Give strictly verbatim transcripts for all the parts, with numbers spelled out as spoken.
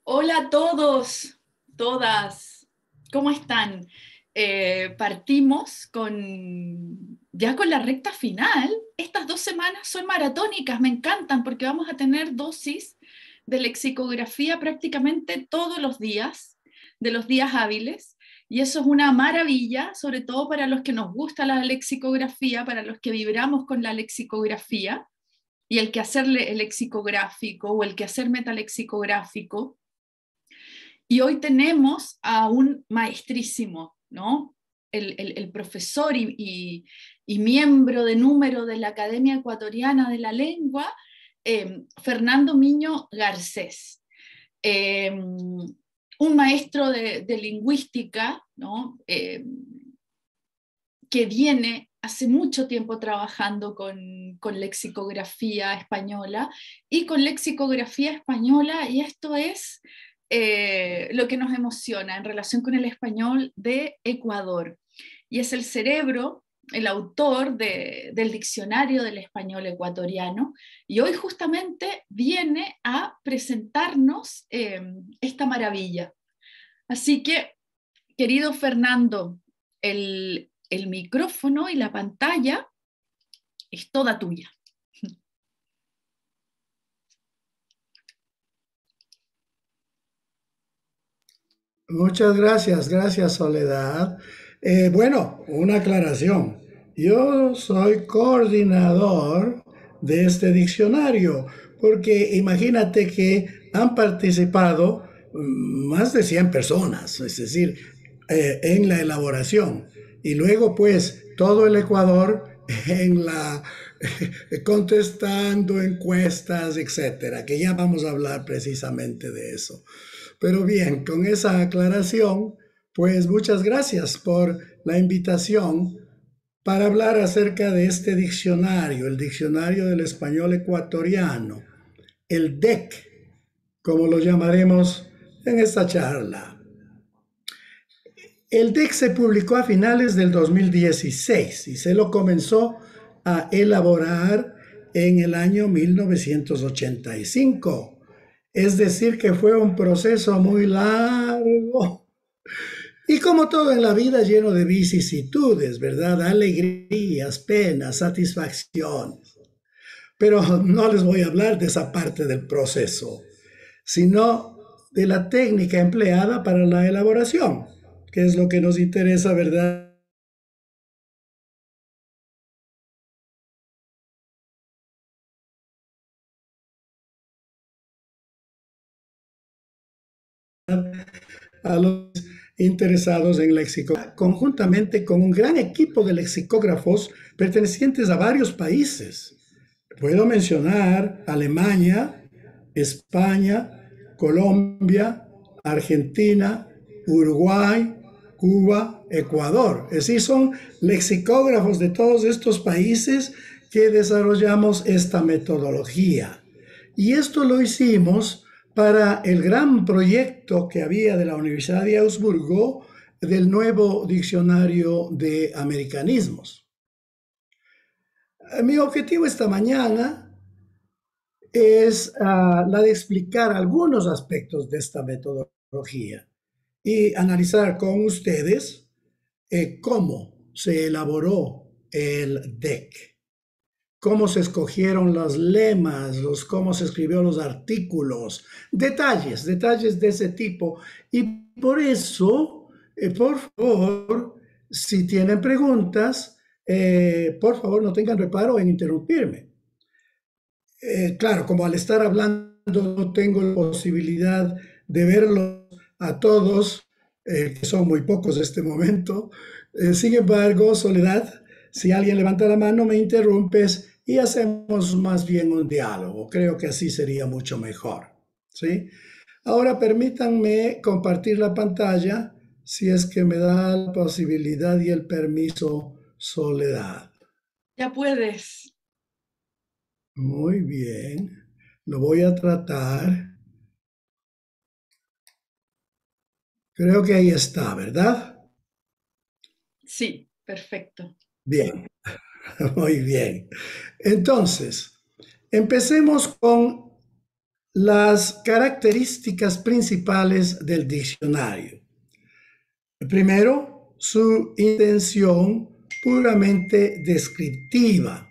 Hola a todos, todas, ¿cómo están? Eh, partimos con ya con la recta final. Estas dos semanas son maratónicas, me encantan porque vamos a tener dosis de lexicografía prácticamente todos los días, de los días hábiles, y eso es una maravilla, sobre todo para los que nos gusta la lexicografía, para los que vibramos con la lexicografía y el quehacer le- lexicográfico o el quehacer metalexicográfico. Y hoy tenemos a un maestrísimo, ¿no? El, el, el profesor y, y, y, miembro de número de la Academia Ecuatoriana de la Lengua, eh, Fernando Miño Garcés. Eh, un maestro de, de lingüística, ¿no? Eh, que viene hace mucho tiempo trabajando con, con lexicografía española y con lexicografía española, y esto es eh, lo que nos emociona en relación con el español de Ecuador. Y es el cerebro, el autor de, del diccionario del español ecuatoriano, y hoy justamente viene a presentarnos eh, esta maravilla. Así que, querido Fernando, el, el micrófono y la pantalla es toda tuya. Muchas gracias, gracias Soledad. Eh, bueno, una aclaración. Yo soy coordinador de este diccionario, porque imagínate que han participado mm, más de cien personas, es decir, eh, en la elaboración. Y luego pues todo el Ecuador en la contestando encuestas, etcétera, que ya vamos a hablar precisamente de eso. Pero bien, con esa aclaración, pues muchas gracias por la invitación para hablar acerca de este diccionario, el Diccionario del Español Ecuatoriano, el D E C, como lo llamaremos en esta charla. El D E C se publicó a finales del dos mil dieciséis y se lo comenzó a elaborar en el año mil novecientos ochenta y cinco. Es decir, que fue un proceso muy largo. Y como todo en la vida, lleno de vicisitudes, ¿verdad? Alegrías, penas, satisfacciones. Pero no les voy a hablar de esa parte del proceso, sino de la técnica empleada para la elaboración, que es lo que nos interesa, ¿verdad? A los interesados en lexicografía, conjuntamente con un gran equipo de lexicógrafos pertenecientes a varios países. Puedo mencionar Alemania, España, Colombia, Argentina, Uruguay, Cuba, Ecuador. Es decir, son lexicógrafos de todos estos países que desarrollamos esta metodología. Y esto lo hicimos para el gran proyecto que había de la Universidad de Augsburgo del nuevo diccionario de americanismos. Mi objetivo esta mañana es uh, la de explicar algunos aspectos de esta metodología y analizar con ustedes eh, cómo se elaboró el D E C, cómo se escogieron los lemas, los, cómo se escribió los artículos, detalles, detalles de ese tipo. Y por eso, eh, por favor, si tienen preguntas, eh, por favor no tengan reparo en interrumpirme. Eh, claro, como al estar hablando no tengo la posibilidad de verlos a todos, eh, que son muy pocos en este momento. Eh, sin embargo, Soledad, si alguien levanta la mano, me interrumpes y hacemos más bien un diálogo. Creo que así sería mucho mejor. ¿Sí? Ahora permítanme compartir la pantalla si es que me da la posibilidad y el permiso, Soledad. Ya puedes. Muy bien. Lo voy a tratar. Creo que ahí está, ¿verdad? Sí, perfecto. Bien, muy bien. Entonces, empecemos con las características principales del diccionario. Primero, su intención puramente descriptiva.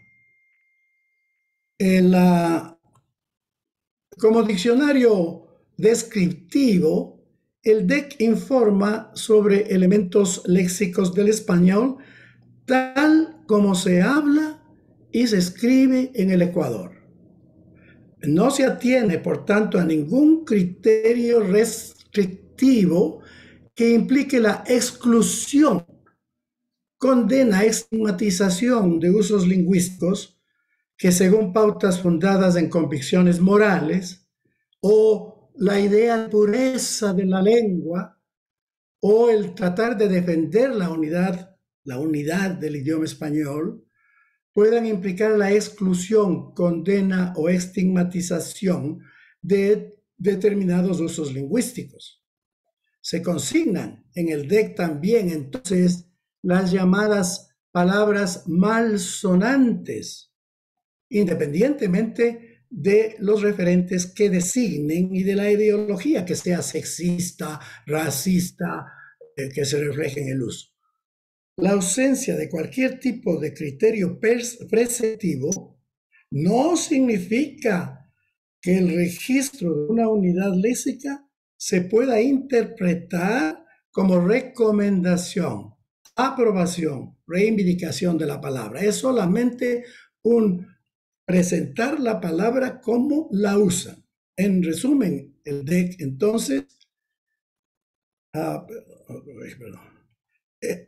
En la, como diccionario descriptivo, el D E C informa sobre elementos léxicos del español tal como se habla y se escribe en el Ecuador. No se atiene, por tanto, a ningún criterio restrictivo que implique la exclusión, condena, estigmatización de usos lingüísticos que, según pautas fundadas en convicciones morales, o la idea de pureza de la lengua, o el tratar de defender la unidad, la unidad del idioma español, puedan implicar la exclusión, condena o estigmatización de determinados usos lingüísticos. Se consignan en el D E C también, entonces, las llamadas palabras malsonantes, independientemente de los referentes que designen y de la ideología que sea sexista, racista, eh, que se refleje en el uso. La ausencia de cualquier tipo de criterio preceptivo no significa que el registro de una unidad léxica se pueda interpretar como recomendación, aprobación, reivindicación de la palabra. Es solamente un presentar la palabra como la usan. En resumen, el D E C, entonces, ah, perdón, eh,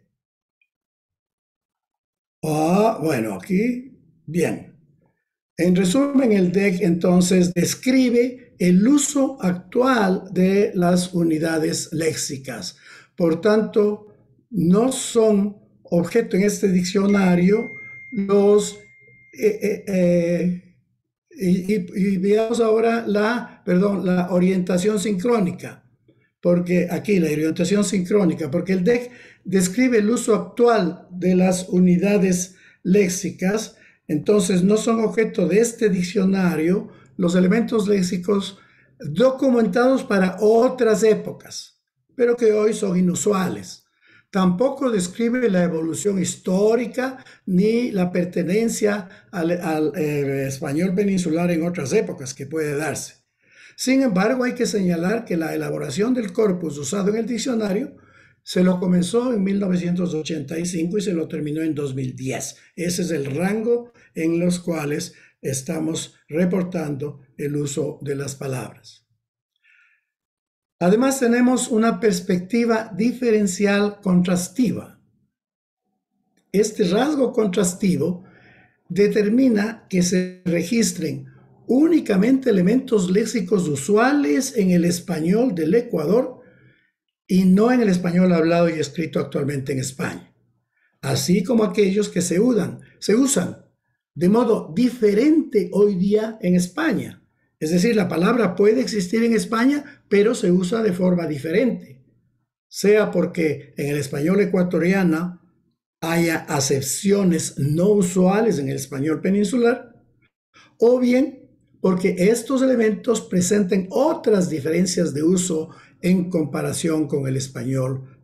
Ah, bueno, aquí, bien. En resumen, el D E C entonces describe el uso actual de las unidades léxicas. Por tanto, no son objeto en este diccionario los... Eh, eh, eh, y, y, y veamos ahora la, perdón, la orientación sincrónica. Porque aquí la orientación sincrónica, porque el D E C describe el uso actual de las unidades léxicas, entonces no son objeto de este diccionario los elementos léxicos documentados para otras épocas, pero que hoy son inusuales. Tampoco describe la evolución histórica ni la pertenencia al, al eh, español peninsular en otras épocas que puede darse. Sin embargo, hay que señalar que la elaboración del corpus usado en el diccionario se lo comenzó en mil novecientos ochenta y cinco y se lo terminó en dos mil diez. Ese es el rango en los cuales estamos reportando el uso de las palabras. Además, tenemos una perspectiva diferencial contrastiva. Este rasgo contrastivo determina que se registren únicamente elementos léxicos usuales en el español del Ecuador y no en el español hablado y escrito actualmente en España, así como aquellos que se usan, se usan de modo diferente hoy día en España. Es decir, la palabra puede existir en España, pero se usa de forma diferente, sea porque en el español ecuatoriano haya acepciones no usuales en el español peninsular, o bien porque estos elementos presenten otras diferencias de uso en comparación con el español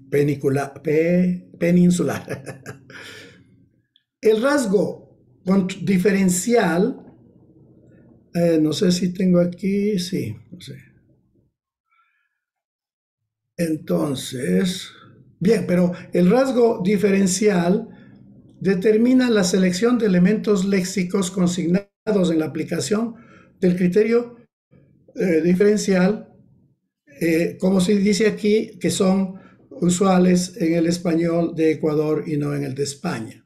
peninsular. El rasgo diferencial, eh, no sé si tengo aquí, sí, no sé. Entonces, bien, pero el rasgo diferencial determina la selección de elementos léxicos consignados en la aplicación del criterio eh, diferencial, eh, como se dice aquí, que son usuales en el español de Ecuador y no en el de España.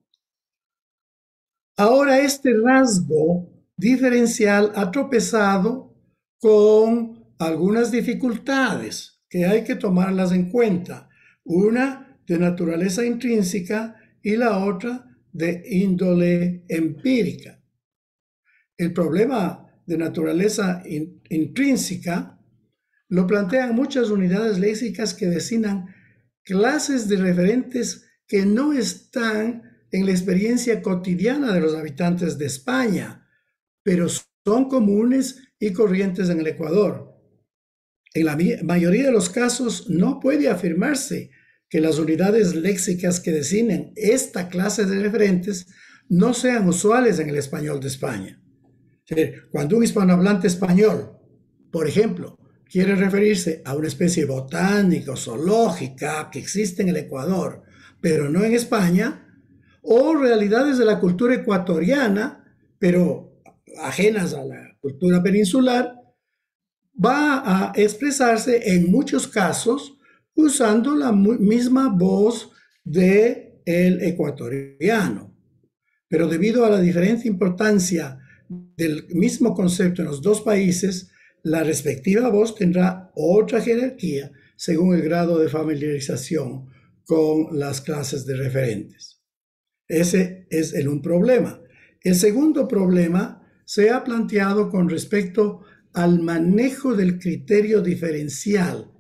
Ahora este rasgo diferencial ha tropezado con algunas dificultades que hay que tomarlas en cuenta. Una de naturaleza intrínseca y la otra de índole empírica. El problema de naturaleza in, intrínseca lo plantean muchas unidades léxicas que designan clases de referentes que no están en la experiencia cotidiana de los habitantes de España, pero son comunes y corrientes en el Ecuador. En la mayoría de los casos no puede afirmarse que las unidades léxicas que designen esta clase de referentes no sean usuales en el español de España. Cuando un hispanohablante español, por ejemplo, quiere referirse a una especie botánica o zoológica que existe en el Ecuador, pero no en España, o realidades de la cultura ecuatoriana, pero ajenas a la cultura peninsular, va a expresarse en muchos casos usando la misma voz del ecuatoriano. Pero debido a la diferente importancia del mismo concepto en los dos países, la respectiva voz tendrá otra jerarquía según el grado de familiarización con las clases de referentes. Ese es el un problema. El segundo problema se ha planteado con respecto al manejo del criterio diferencial.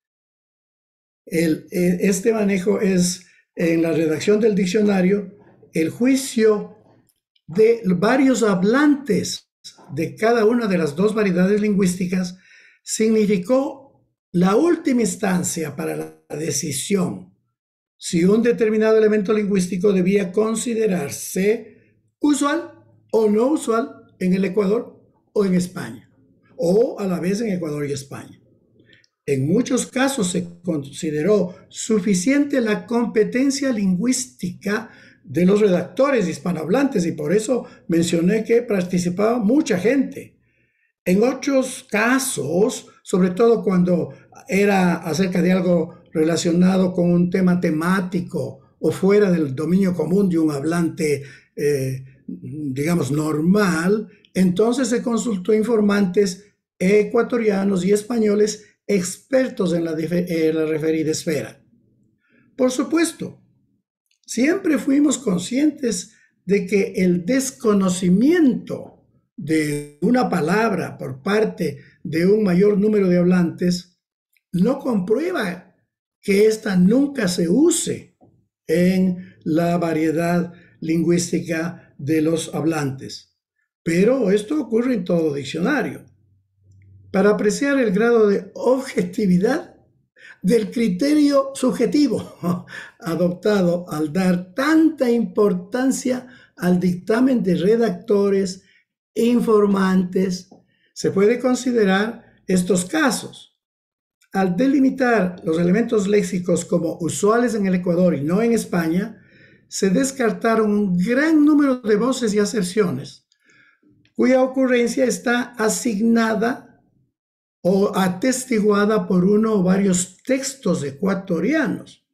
El, este manejo es, en la redacción del diccionario, el juicio de varios hablantes de cada una de las dos variedades lingüísticas significó la última instancia para la decisión si un determinado elemento lingüístico debía considerarse usual o no usual en el Ecuador o en España, o a la vez en Ecuador y España. En muchos casos se consideró suficiente la competencia lingüística de los redactores hispanohablantes y por eso mencioné que participaba mucha gente. En otros casos, sobre todo cuando era acerca de algo relacionado con un tema temático o fuera del dominio común de un hablante, eh, digamos, normal, entonces se consultó informantes ecuatorianos y españoles expertos en la, en la referida esfera. Por supuesto, siempre fuimos conscientes de que el desconocimiento de una palabra por parte de un mayor número de hablantes no comprueba que ésta nunca se use en la variedad lingüística de los hablantes. Pero esto ocurre en todo diccionario. Para apreciar el grado de objetividad del criterio subjetivo adoptado al dar tanta importancia al dictamen de redactores e informantes, se puede considerar estos casos. Al delimitar los elementos léxicos como usuales en el Ecuador y no en España, se descartaron un gran número de voces y aserciones, cuya ocurrencia está asignada o atestiguada por uno o varios textos ecuatorianos,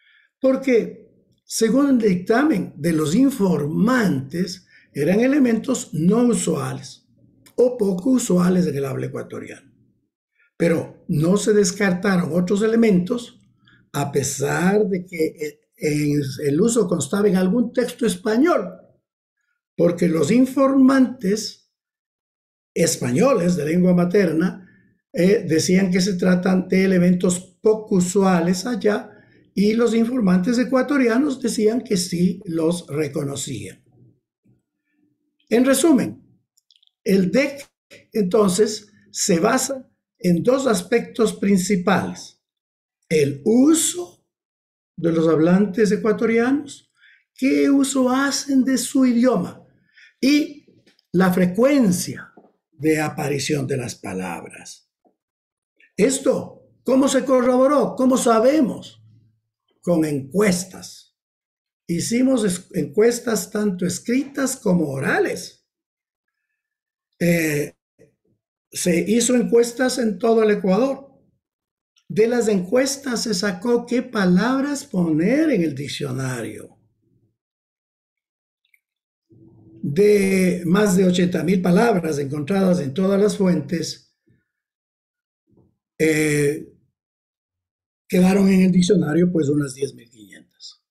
porque según el dictamen de los informantes eran elementos no usuales o poco usuales en el habla ecuatoriano. Pero no se descartaron otros elementos a pesar de que el uso constaba en algún texto español, porque los informantes españoles de lengua materna Eh, decían que se tratan de elementos poco usuales allá y los informantes ecuatorianos decían que sí los reconocían. En resumen, el D E C entonces se basa en dos aspectos principales: el uso de los hablantes ecuatorianos, qué uso hacen de su idioma, y la frecuencia de aparición de las palabras. Esto, ¿cómo se corroboró? ¿Cómo sabemos? Con encuestas. Hicimos encuestas tanto escritas como orales. Eh, se hizo encuestas en todo el Ecuador. De las encuestas se sacó qué palabras poner en el diccionario. De más de ochenta mil palabras encontradas en todas las fuentes, Eh, quedaron en el diccionario pues unas diez mil quinientas.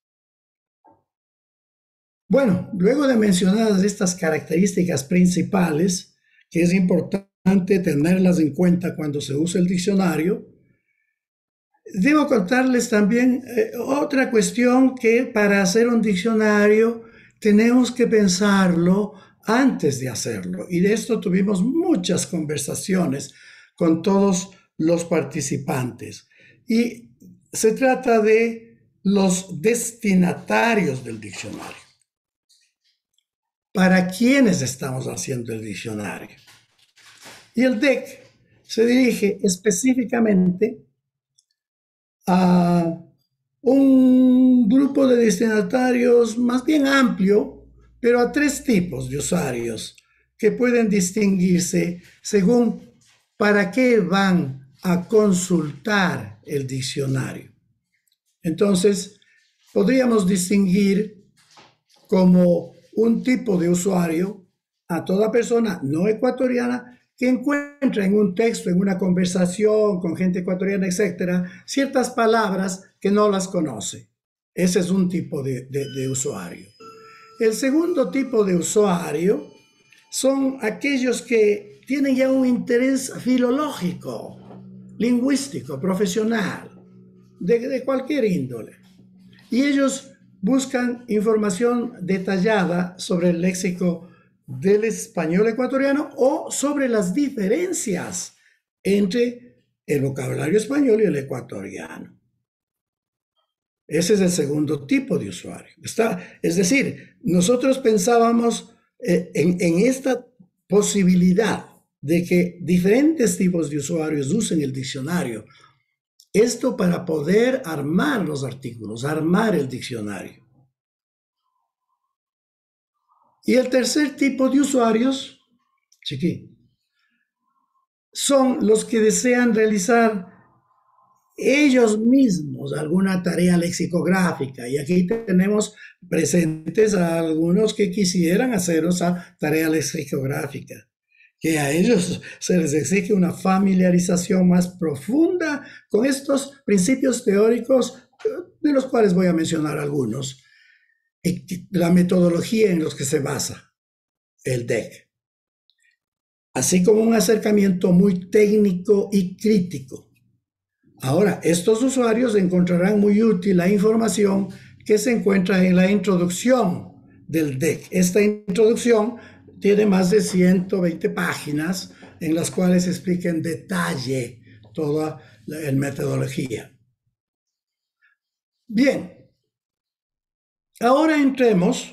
Bueno, luego de mencionadas estas características principales, que es importante tenerlas en cuenta cuando se usa el diccionario, debo contarles también eh, otra cuestión, que para hacer un diccionario tenemos que pensarlo antes de hacerlo. Y de esto tuvimos muchas conversaciones con todos los participantes. Y se trata de los destinatarios del diccionario. ¿Para quiénes estamos haciendo el diccionario? Y el D E C se dirige específicamente a un grupo de destinatarios más bien amplio, pero a tres tipos de usuarios que pueden distinguirse según para qué van a consultar el diccionario. Entonces, podríamos distinguir como un tipo de usuario a toda persona no ecuatoriana que encuentra en un texto, en una conversación con gente ecuatoriana, etcétera, ciertas palabras que no las conoce. Ese es un tipo de, de, de usuario. El segundo tipo de usuario son aquellos que tienen ya un interés filológico, lingüístico, profesional, de, de cualquier índole. Y ellos buscan información detallada sobre el léxico del español ecuatoriano o sobre las diferencias entre el vocabulario español y el ecuatoriano. Ese es el segundo tipo de usuario. Está, es decir, nosotros pensábamos eh, en, en esta posibilidad de que diferentes tipos de usuarios usen el diccionario. Esto para poder armar los artículos, armar el diccionario. Y el tercer tipo de usuarios, chiqui, son los que desean realizar ellos mismos alguna tarea lexicográfica. Y aquí tenemos presentes a algunos que quisieran hacer esa tarea lexicográfica, que a ellos se les exige una familiarización más profunda con estos principios teóricos, de los cuales voy a mencionar algunos, y la metodología en los que se basa el D E C, así como un acercamiento muy técnico y crítico. Ahora, estos usuarios encontrarán muy útil la información que se encuentra en la introducción del D E C. Esta introducción tiene más de ciento veinte páginas en las cuales explica en detalle toda la metodología. Bien, ahora entremos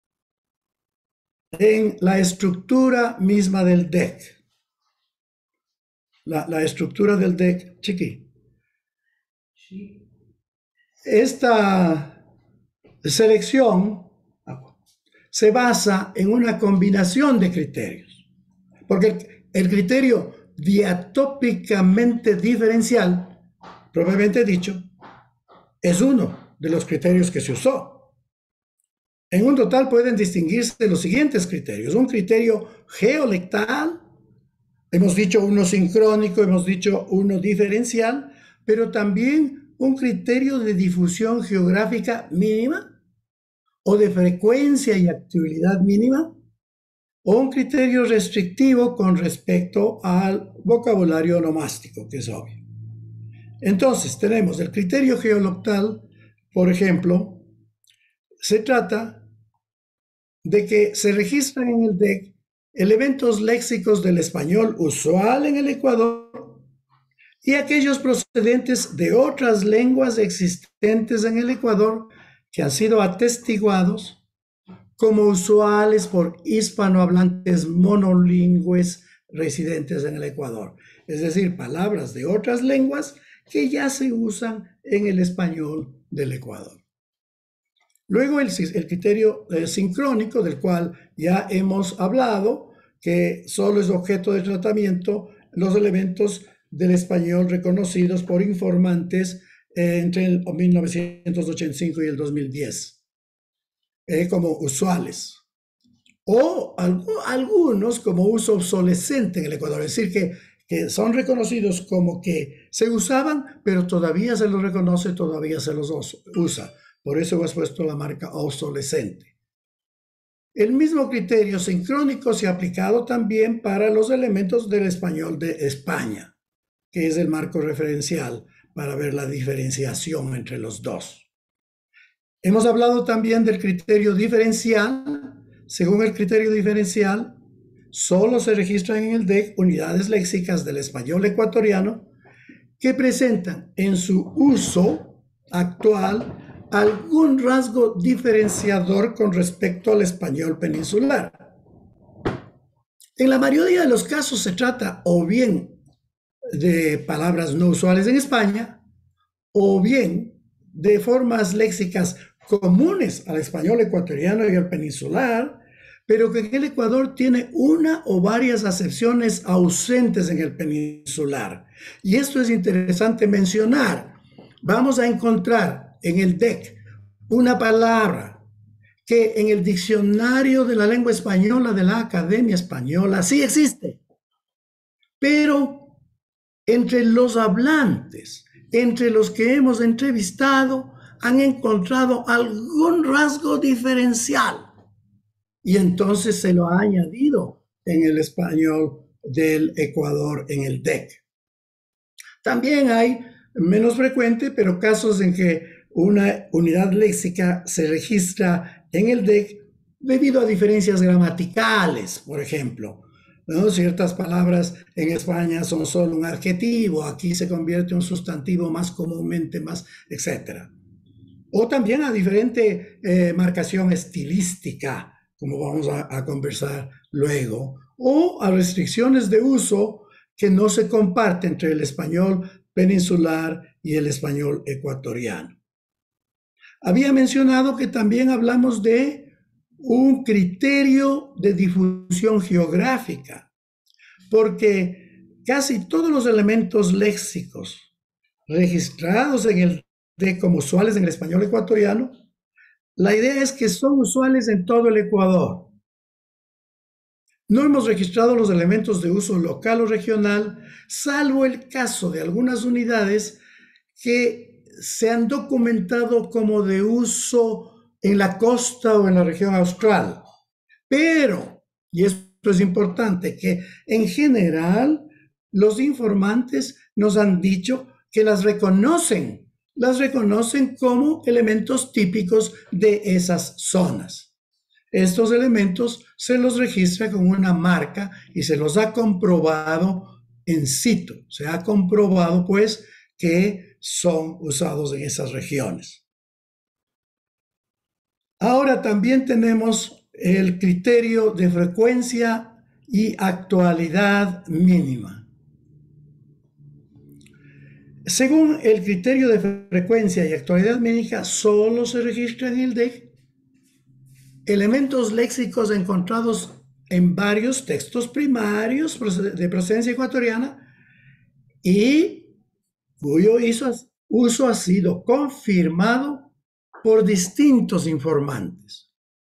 en la estructura misma del D E C. La, la estructura del D E C, chiqui. Esta selección se basa en una combinación de criterios, porque el, el criterio diatópicamente diferencial, propiamente dicho, es uno de los criterios que se usó. En un total pueden distinguirse los siguientes criterios: un criterio geolectal, hemos dicho uno sincrónico, hemos dicho uno diferencial, pero también un criterio de difusión geográfica mínima o de frecuencia y actividad mínima, o un criterio restrictivo con respecto al vocabulario onomástico, que es obvio. Entonces, tenemos el criterio geolectal, por ejemplo, se trata de que se registran en el D E C elementos léxicos del español usual en el Ecuador y aquellos procedentes de otras lenguas existentes en el Ecuador que han sido atestiguados como usuales por hispanohablantes monolingües residentes en el Ecuador. Es decir, palabras de otras lenguas que ya se usan en el español del Ecuador. Luego el, el criterio eh, sincrónico, del cual ya hemos hablado, que solo es objeto de tratamiento los elementos del español reconocidos por informantes eh, entre el mil novecientos ochenta y cinco y el dos mil diez eh, como usuales, o algo, algunos como uso obsolescente en el Ecuador, es decir, que, que son reconocidos como que se usaban, pero todavía se los reconoce, todavía se los usa. Por eso hemos puesto la marca obsolescente. El mismo criterio sincrónico se ha aplicado también para los elementos del español de España, que es el marco referencial para ver la diferenciación entre los dos. Hemos hablado también del criterio diferencial, según el criterio diferencial, solo se registran en el D E C unidades léxicas del español ecuatoriano que presentan en su uso actual algún rasgo diferenciador con respecto al español peninsular. En la mayoría de los casos se trata o bien de palabras no usuales en España, o bien de formas léxicas comunes al español ecuatoriano y al peninsular, pero que en el Ecuador tiene una o varias acepciones ausentes en el peninsular. Y esto es interesante mencionar. Vamos a encontrar en el D E C una palabra que en el diccionario de la lengua española de la Academia Española sí existe, pero entre los hablantes, entre los que hemos entrevistado, han encontrado algún rasgo diferencial y entonces se lo ha añadido en el español del Ecuador en el D E C. También hay, menos frecuente, pero casos en que una unidad léxica se registra en el D E C debido a diferencias gramaticales, por ejemplo, ¿no? Ciertas palabras en España son solo un adjetivo, aquí se convierte en un sustantivo más comúnmente, más, etcétera. O también a diferente eh, marcación estilística, como vamos a, a conversar luego, o a restricciones de uso que no se comparten entre el español peninsular y el español ecuatoriano. Había mencionado que también hablamos de un criterio de difusión geográfica, porque casi todos los elementos léxicos registrados en el D E C como usuales en el español ecuatoriano, la idea es que son usuales en todo el Ecuador. No hemos registrado los elementos de uso local o regional, salvo el caso de algunas unidades que se han documentado como de uso en la costa o en la región austral. Pero, y esto es importante, que en general los informantes nos han dicho que las reconocen, las reconocen como elementos típicos de esas zonas. Estos elementos se los registra con una marca y se los ha comprobado in situ. Se ha comprobado, pues, que son usados en esas regiones. Ahora también tenemos el criterio de frecuencia y actualidad mínima. Según el criterio de frecuencia y actualidad mínima, solo se registra en el D E C elementos léxicos encontrados en varios textos primarios de procedencia ecuatoriana y cuyo uso ha sido confirmado por distintos informantes.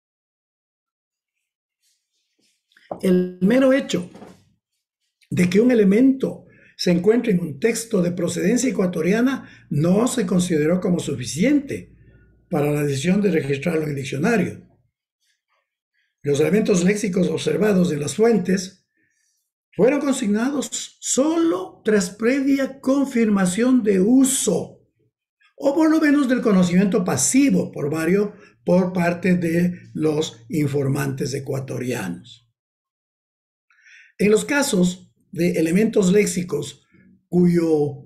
El mero hecho de que un elemento se encuentre en un texto de procedencia ecuatoriana no se consideró como suficiente para la decisión de registrarlo en el diccionario. Los elementos léxicos observados en las fuentes fueron consignados solo tras previa confirmación de uso, o por lo menos del conocimiento pasivo por varios, por parte de los informantes ecuatorianos. En los casos de elementos léxicos cuyo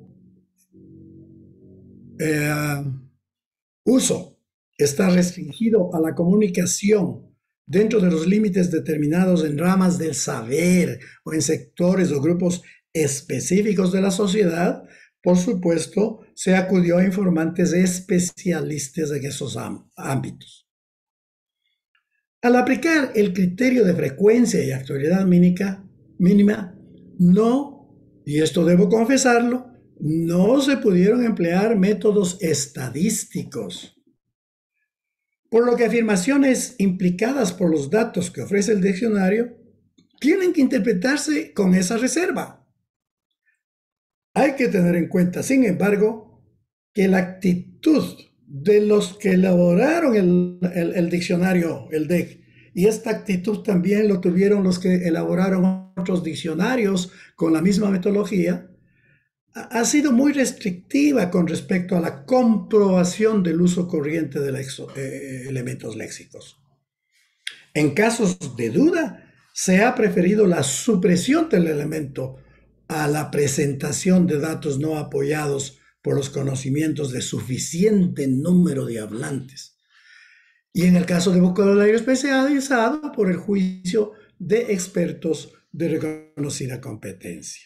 eh, uso está restringido a la comunicación dentro de los límites determinados en ramas del saber o en sectores o grupos específicos de la sociedad, por supuesto, se acudió a informantes especialistas en esos ámbitos. Al aplicar el criterio de frecuencia y actualidad mínima, mínima, no, y esto debo confesarlo, no se pudieron emplear métodos estadísticos. Por lo que afirmaciones implicadas por los datos que ofrece el diccionario tienen que interpretarse con esa reserva. Hay que tener en cuenta, sin embargo, que la actitud de los que elaboraron el, el, el diccionario, el D E C, y esta actitud también lo tuvieron los que elaboraron otros diccionarios con la misma metodología, ha sido muy restrictiva con respecto a la comprobación del uso corriente de lexo, eh, elementos léxicos. En casos de duda, se ha preferido la supresión del elemento a la presentación de datos no apoyados por los conocimientos de suficiente número de hablantes. Y en el caso de vocabulario especializado, por el juicio de expertos de reconocida competencia.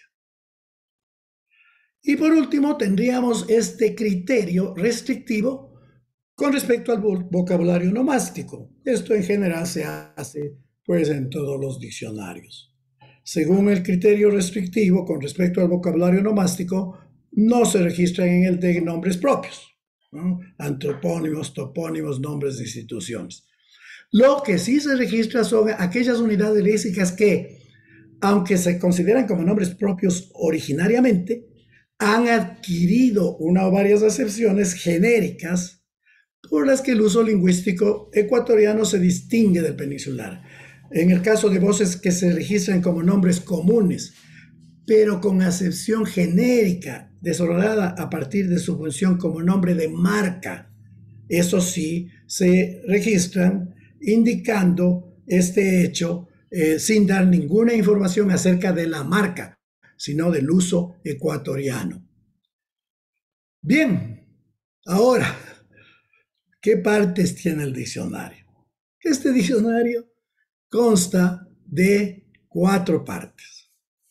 Y por último, tendríamos este criterio restrictivo con respecto al vocabulario nomástico. Esto en general se hace pues en todos los diccionarios. Según el criterio restrictivo con respecto al vocabulario nomástico, no se registran en el de nombres propios, ¿no? Antropónimos, topónimos, nombres de instituciones. Lo que sí se registra son aquellas unidades léxicas que, aunque se consideran como nombres propios originariamente, han adquirido una o varias acepciones genéricas por las que el uso lingüístico ecuatoriano se distingue del peninsular. En el caso de voces que se registran como nombres comunes, pero con acepción genérica, desarrollada a partir de su función como nombre de marca, eso sí se registran indicando este hecho eh, sin dar ninguna información acerca de la marca, sino del uso ecuatoriano. Bien, ahora, ¿qué partes tiene el diccionario? Este diccionario consta de cuatro partes.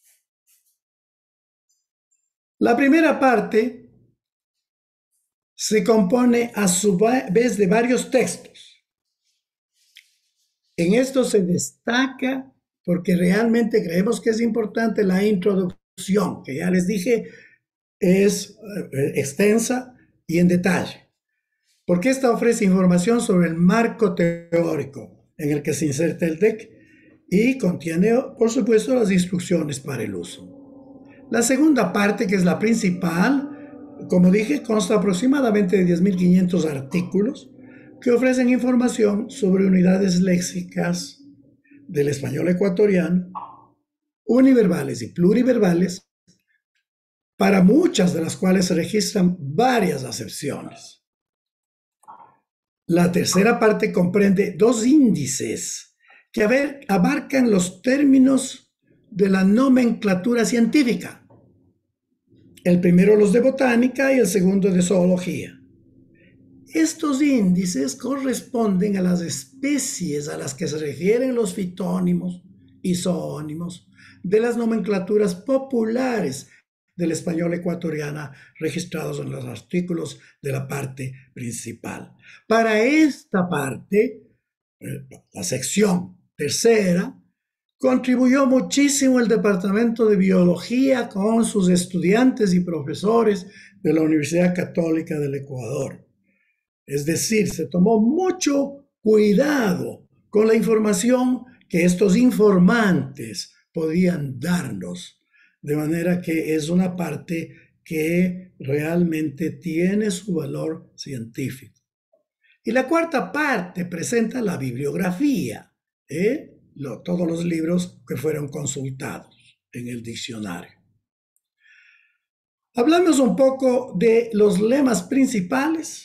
La primera parte se compone a su vez de varios textos. En esto se destaca porque realmente creemos que es importante la introducción, que ya les dije es extensa y en detalle, porque esta ofrece información sobre el marco teórico en el que se inserta el D E C y contiene, por supuesto, las instrucciones para el uso. La segunda parte, que es la principal, como dije, consta aproximadamente de diez mil quinientos artículos que ofrecen información sobre unidades léxicas del español ecuatoriano, univerbales y pluriverbales, para muchas de las cuales se registran varias acepciones. La tercera parte comprende dos índices que a ver, abarcan los términos de la nomenclatura científica. El primero los de botánica y el segundo de zoología. Estos índices corresponden a las especies a las que se refieren los fitónimos y zoónimos de las nomenclaturas populares del español ecuatoriano registrados en los artículos de la parte principal. Para esta parte, la sección tercera, contribuyó muchísimo el Departamento de Biología con sus estudiantes y profesores de la Universidad Católica del Ecuador. Es decir, se tomó mucho cuidado con la información que estos informantes podían darnos, de manera que es una parte que realmente tiene su valor científico. Y la cuarta parte presenta la bibliografía, ¿eh? Lo, todos los libros que fueron consultados en el diccionario. Hablamos un poco de los lemas principales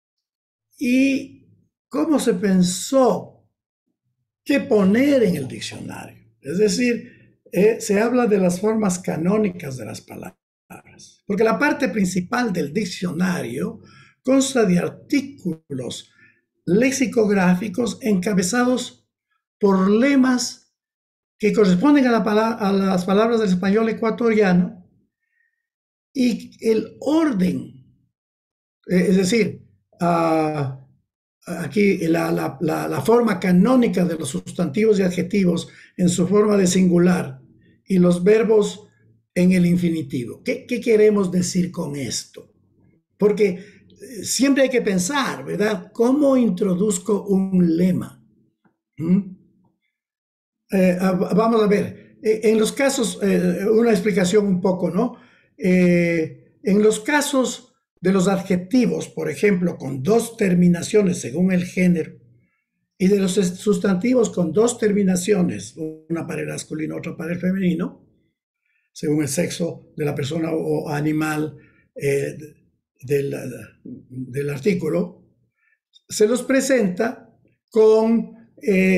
y cómo se pensó qué poner en el diccionario. Es decir, eh, se habla de las formas canónicas de las palabras, porque la parte principal del diccionario consta de artículos lexicográficos encabezados por lemas que corresponden a, la palabra, a las palabras del español ecuatoriano y el orden, eh, es decir, Uh, aquí la, la, la, la forma canónica de los sustantivos y adjetivos en su forma de singular y los verbos en el infinitivo. ¿Qué, qué queremos decir con esto? Porque siempre hay que pensar, ¿verdad? ¿Cómo introduzco un lema? ¿Mm? Eh, vamos a ver, en los casos, eh, una explicación un poco, ¿no? Eh, en los casos de los adjetivos, por ejemplo, con dos terminaciones según el género, y de los sustantivos con dos terminaciones, una para el masculino, otra para el femenino, según el sexo de la persona o animal eh, del, del artículo, se los presenta con eh,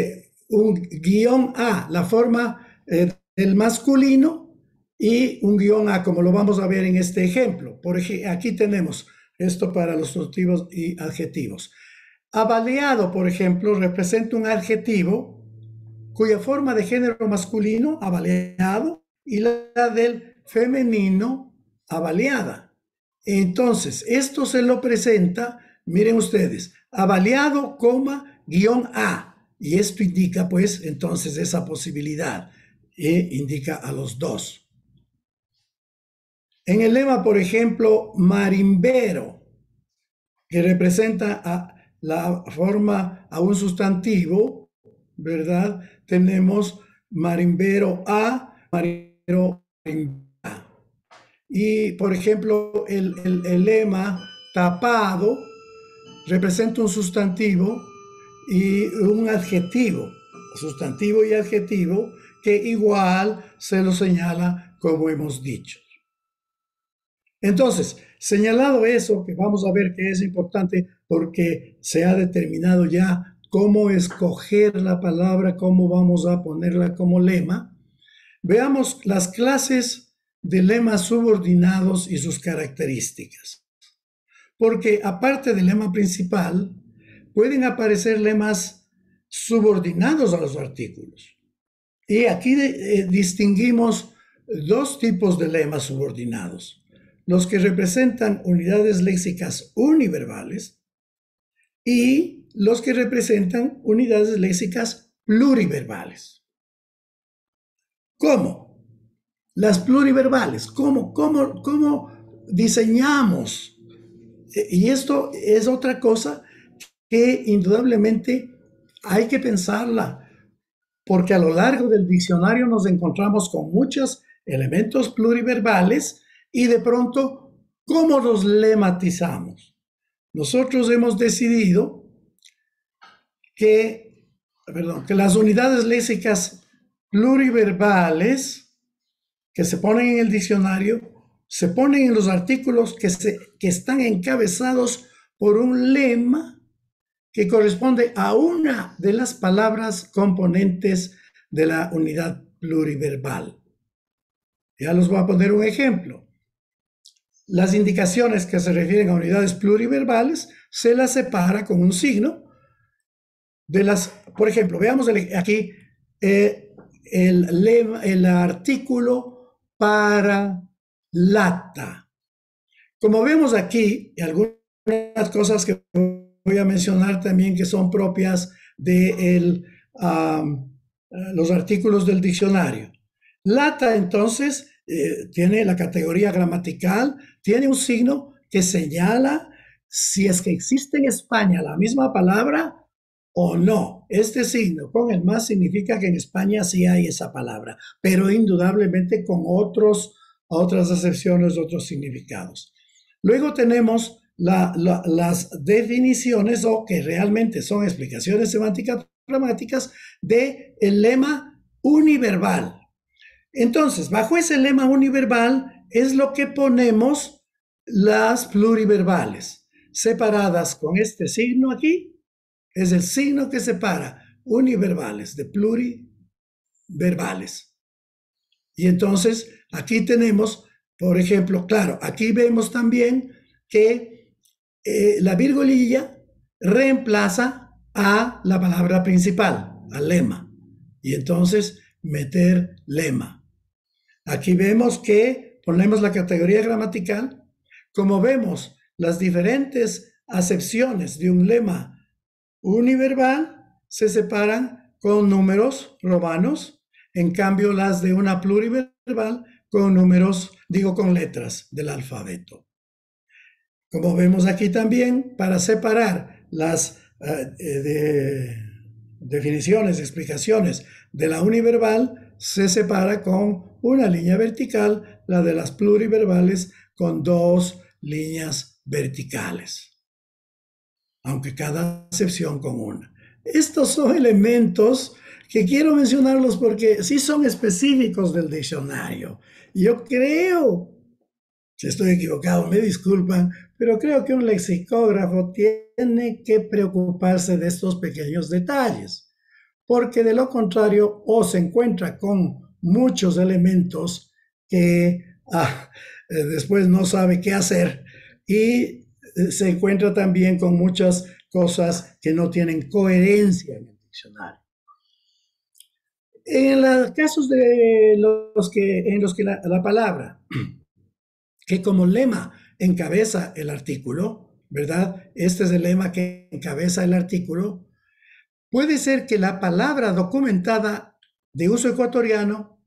un guión A, la forma eh, del masculino, y un guión A, como lo vamos a ver en este ejemplo. Por ejemplo, aquí tenemos esto para los sustantivos y adjetivos. Avaleado, por ejemplo, representa un adjetivo cuya forma de género masculino, avaleado, y la del femenino, avaleada. Entonces, esto se lo presenta, miren ustedes, avaleado, coma, guión A. Y esto indica, pues, entonces esa posibilidad. E indica a los dos. En el lema, por ejemplo, marimbero, que representa a la forma a un sustantivo, ¿verdad? Tenemos marimbero A, marimbero A. Y, por ejemplo, el, el, el lema tapado representa un sustantivo y un adjetivo, sustantivo y adjetivo, que igual se lo señala como hemos dicho. Entonces, señalado eso, que vamos a ver que es importante porque se ha determinado ya cómo escoger la palabra, cómo vamos a ponerla como lema, veamos las clases de lemas subordinados y sus características. Porque aparte del lema principal, pueden aparecer lemas subordinados a los artículos. Y aquí eh, distinguimos dos tipos de lemas subordinados. Los que representan unidades léxicas univerbales y los que representan unidades léxicas pluriverbales. ¿Cómo? Las pluriverbales, ¿cómo, cómo, cómo diseñamos? Y esto es otra cosa que indudablemente hay que pensarla, porque a lo largo del diccionario nos encontramos con muchos elementos pluriverbales y de pronto, ¿cómo los lematizamos? Nosotros hemos decidido que, perdón, que las unidades léxicas pluriverbales que se ponen en el diccionario se ponen en los artículos que, se, que están encabezados por un lema que corresponde a una de las palabras componentes de la unidad pluriverbal. Ya les voy a poner un ejemplo. Las indicaciones que se refieren a unidades pluriverbales se las separa con un signo de las, por ejemplo, veamos el, aquí eh, el, lema, el artículo para lata. Como vemos aquí, y algunas cosas que voy a mencionar también que son propias de el, um, los artículos del diccionario. Lata, entonces, eh, tiene la categoría gramatical, tiene un signo que señala si es que existe en España la misma palabra o no. Este signo con el más significa que en España sí hay esa palabra, pero indudablemente con otros, otras acepciones, otros significados. Luego tenemos la, la, las definiciones o que realmente son explicaciones semánticas gramáticas del lema univerbal. Entonces, bajo ese lema univerbal es lo que ponemos las pluriverbales, separadas con este signo aquí. Es el signo que separa univerbales de pluriverbales. Y entonces, aquí tenemos, por ejemplo, claro, aquí vemos también que eh, la virgulilla reemplaza a la palabra principal, al lema. Y entonces, meter lema. Aquí vemos que ponemos la categoría gramatical. Como vemos, las diferentes acepciones de un lema univerbal se separan con números romanos, en cambio las de una pluriverbal con números, digo con letras del alfabeto. Como vemos aquí también, para separar las uh, de, definiciones, explicaciones de la univerbal, se separa con una línea vertical, la de las pluriverbales con dos líneas verticales, aunque cada acepción con una. Estos son elementos que quiero mencionarlos porque sí son específicos del diccionario. Yo creo, si estoy equivocado, me disculpan, pero creo que un lexicógrafo tiene que preocuparse de estos pequeños detalles, porque de lo contrario o se encuentra con muchos elementos que ah, después no sabe qué hacer y se encuentra también con muchas cosas que no tienen coherencia en el diccionario. En los casos de los que, en los que la, la palabra que como lema encabeza el artículo, ¿verdad? Este es el lema que encabeza el artículo. Puede ser que la palabra documentada de uso ecuatoriano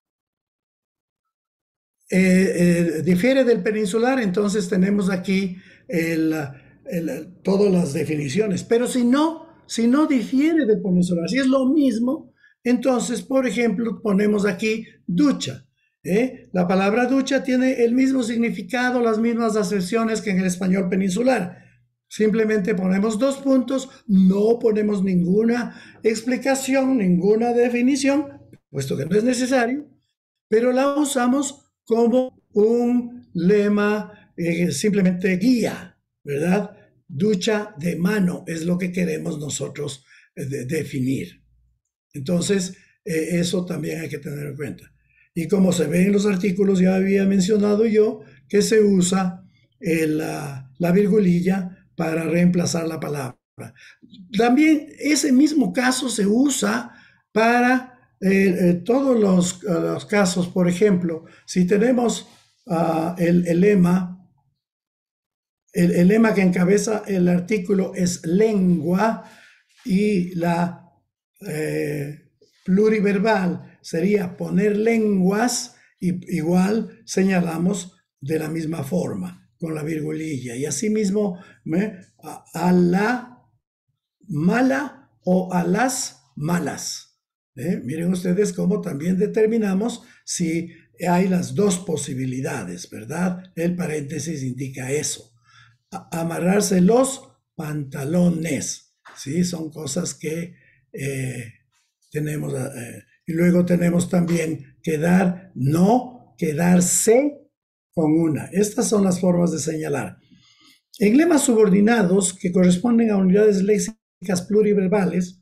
eh, eh, difiere del peninsular, entonces tenemos aquí el, el, todas las definiciones. Pero si no, si no difiere del peninsular, si es lo mismo, entonces, por ejemplo, ponemos aquí ducha. ¿eh? La palabra ducha tiene el mismo significado, las mismas acepciones que en el español peninsular. Simplemente ponemos dos puntos, no ponemos ninguna explicación, ninguna definición, puesto que no es necesario, pero la usamos como un lema, eh, simplemente guía, ¿verdad? Ducha de mano es lo que queremos nosotros eh, de, definir. Entonces, eh, eso también hay que tener en cuenta. Y como se ve en los artículos, ya había mencionado yo que se usa el, la, la virgulilla para reemplazar la palabra. También ese mismo caso se usa para eh, eh, todos los, uh, los casos. Por ejemplo, si tenemos uh, el, el lema, el, el lema que encabeza el artículo es lengua y la eh, pluriverbal sería poner lenguas, y igual señalamos de la misma forma con la virgulilla. Y asimismo, ¿eh? a, a la mala o a las malas. ¿eh? Miren ustedes cómo también determinamos si hay las dos posibilidades, ¿verdad? El paréntesis indica eso. A amarrarse los pantalones, ¿sí? Son cosas que eh, tenemos. Eh, y luego tenemos también quedar, no quedarse con una. Estas son las formas de señalar. En lemas subordinados que corresponden a unidades léxicas pluriverbales,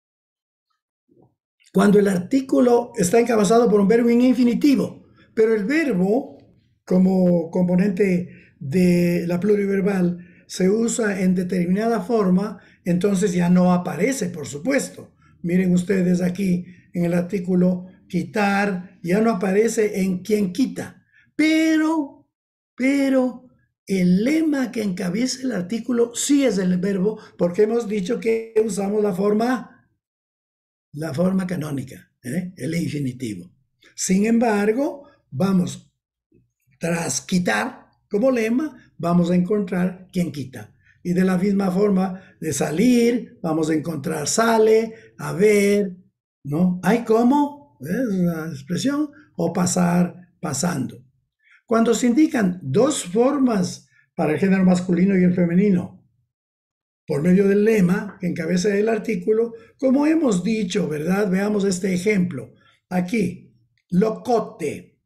cuando el artículo está encabezado por un verbo en infinitivo, pero el verbo como componente de la pluriverbal se usa en determinada forma, entonces ya no aparece, por supuesto. Miren ustedes aquí en el artículo quitar, ya no aparece en quien quita, pero, pero el lema que encabeza el artículo sí es el verbo, porque hemos dicho que usamos la forma, la forma canónica, ¿eh? el infinitivo. Sin embargo, vamos, tras quitar como lema, vamos a encontrar quien quita. Y de la misma forma de salir, vamos a encontrar sale, a ver, ¿no? Hay como, es una expresión, o pasar, pasando. Cuando se indican dos formas para el género masculino y el femenino, por medio del lema que encabeza el artículo, como hemos dicho, ¿verdad? Veamos este ejemplo. Aquí, locote.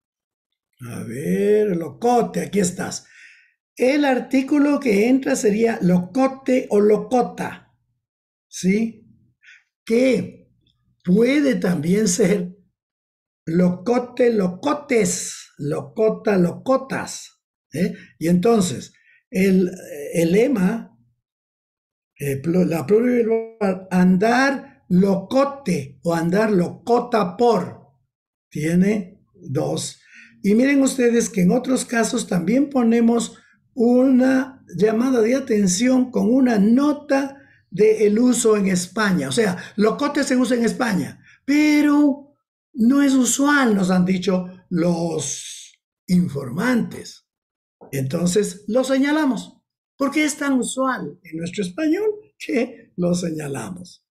A ver, locote, aquí estás. El artículo que entra sería locote o locota, ¿sí? Que puede también ser locote, locotes, locota, locotas. ¿eh? Y entonces, el, el lema, eh, la pluriverbal, andar locote o andar locota por, tiene dos. Y miren ustedes que en otros casos también ponemos una llamada de atención con una nota del uso en España. O sea, locote se usa en España, pero no es usual, nos han dicho los informantes. Entonces lo señalamos, porque es tan usual en nuestro español que lo señalamos.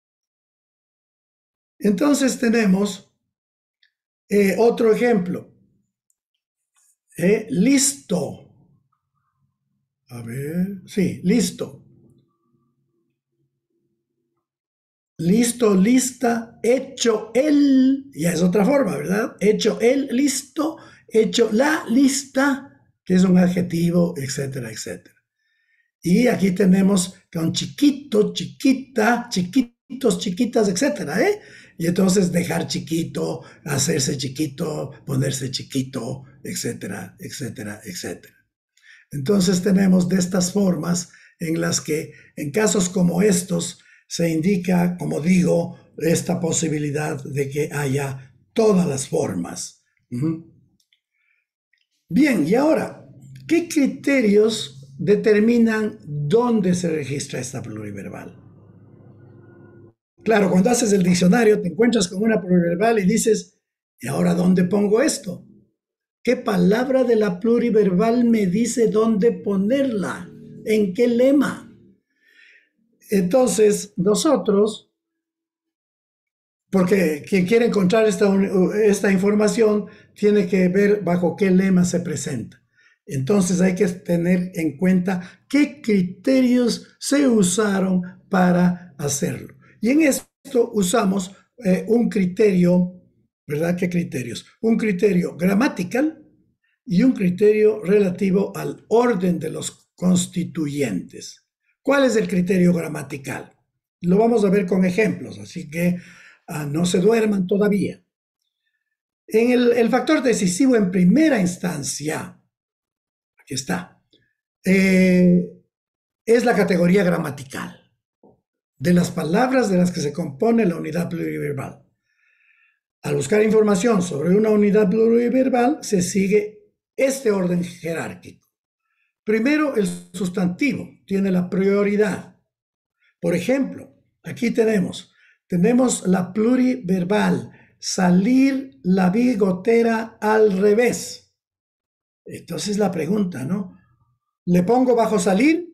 Entonces tenemos eh, otro ejemplo. Eh, listo. A ver, sí, listo. Listo, lista, hecho el, ya es otra forma, ¿verdad? Hecho el, listo, hecho la lista, que es un adjetivo, etcétera, etcétera. Y aquí tenemos con chiquito, chiquita, chiquita, chiquitos, chiquitas, etcétera, ¿eh? Y entonces dejar chiquito, hacerse chiquito, ponerse chiquito, etcétera, etcétera, etcétera. Entonces tenemos de estas formas en las que en casos como estos se indica, como digo, esta posibilidad de que haya todas las formas. Uh-huh. Bien, y ahora, ¿qué criterios determinan dónde se registra esta pluriverbal? Claro, cuando haces el diccionario te encuentras con una pluriverbal y dices, ¿y ahora dónde pongo esto? ¿Qué palabra de la pluriverbal me dice dónde ponerla? ¿En qué lema? Entonces, nosotros, porque quien quiere encontrar esta, esta información tiene que ver bajo qué lema se presenta. Entonces hay que tener en cuenta qué criterios se usaron para hacerlo. Y en esto usamos eh, un criterio, ¿verdad? ¿Qué criterios? Un criterio gramatical y un criterio relativo al orden de los constituyentes. ¿Cuál es el criterio gramatical? Lo vamos a ver con ejemplos, así que uh, no se duerman todavía. En el, el factor decisivo en primera instancia, aquí está, eh, es la categoría gramatical de las palabras de las que se compone la unidad pluriverbal. Al buscar información sobre una unidad pluriverbal, se sigue este orden jerárquico. Primero, el sustantivo tiene la prioridad. Por ejemplo, aquí tenemos, tenemos la pluriverbal, salir la bigotera al revés. Entonces la pregunta, ¿no? ¿Le pongo bajo salir?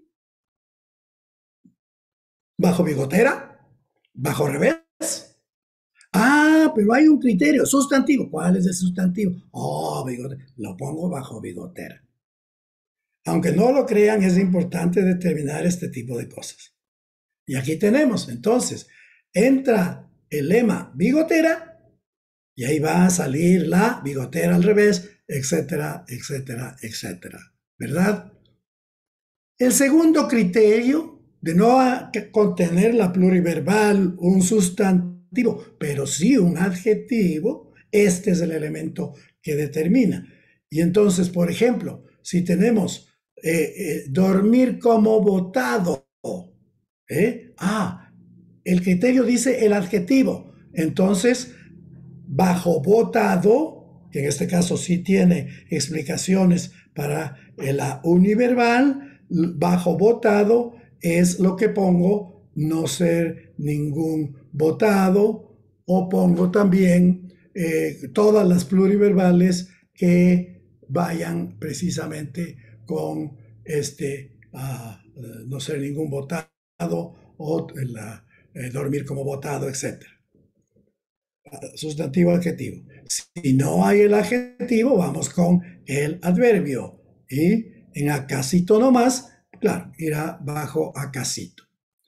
¿Bajo bigotera? ¿Bajo revés? Ah, pero hay un criterio, sustantivo. ¿Cuál es el sustantivo? Oh, bigotera. Lo pongo bajo bigotera. Aunque no lo crean, es importante determinar este tipo de cosas. Y aquí tenemos, entonces, entra el lema bigotera y ahí va a salir la bigotera al revés, etcétera, etcétera, etcétera. ¿Verdad? El segundo criterio de no contener la pluriverbal, un sustantivo, pero sí un adjetivo, este es el elemento que determina. Y entonces, por ejemplo, si tenemos eh, eh, dormir como botado, ¿eh? Ah, el criterio dice el adjetivo. Entonces, bajo botado, que en este caso sí tiene explicaciones para la univerbal, bajo botado es lo que pongo, no ser ningún botado, o pongo también eh, todas las pluriverbales que vayan precisamente con este uh, no ser ningún botado o la, eh, dormir como botado, etcétera. Sustantivo, adjetivo. Si no hay el adjetivo, vamos con el adverbio. Y en acasito nomás, claro, irá bajo acasito.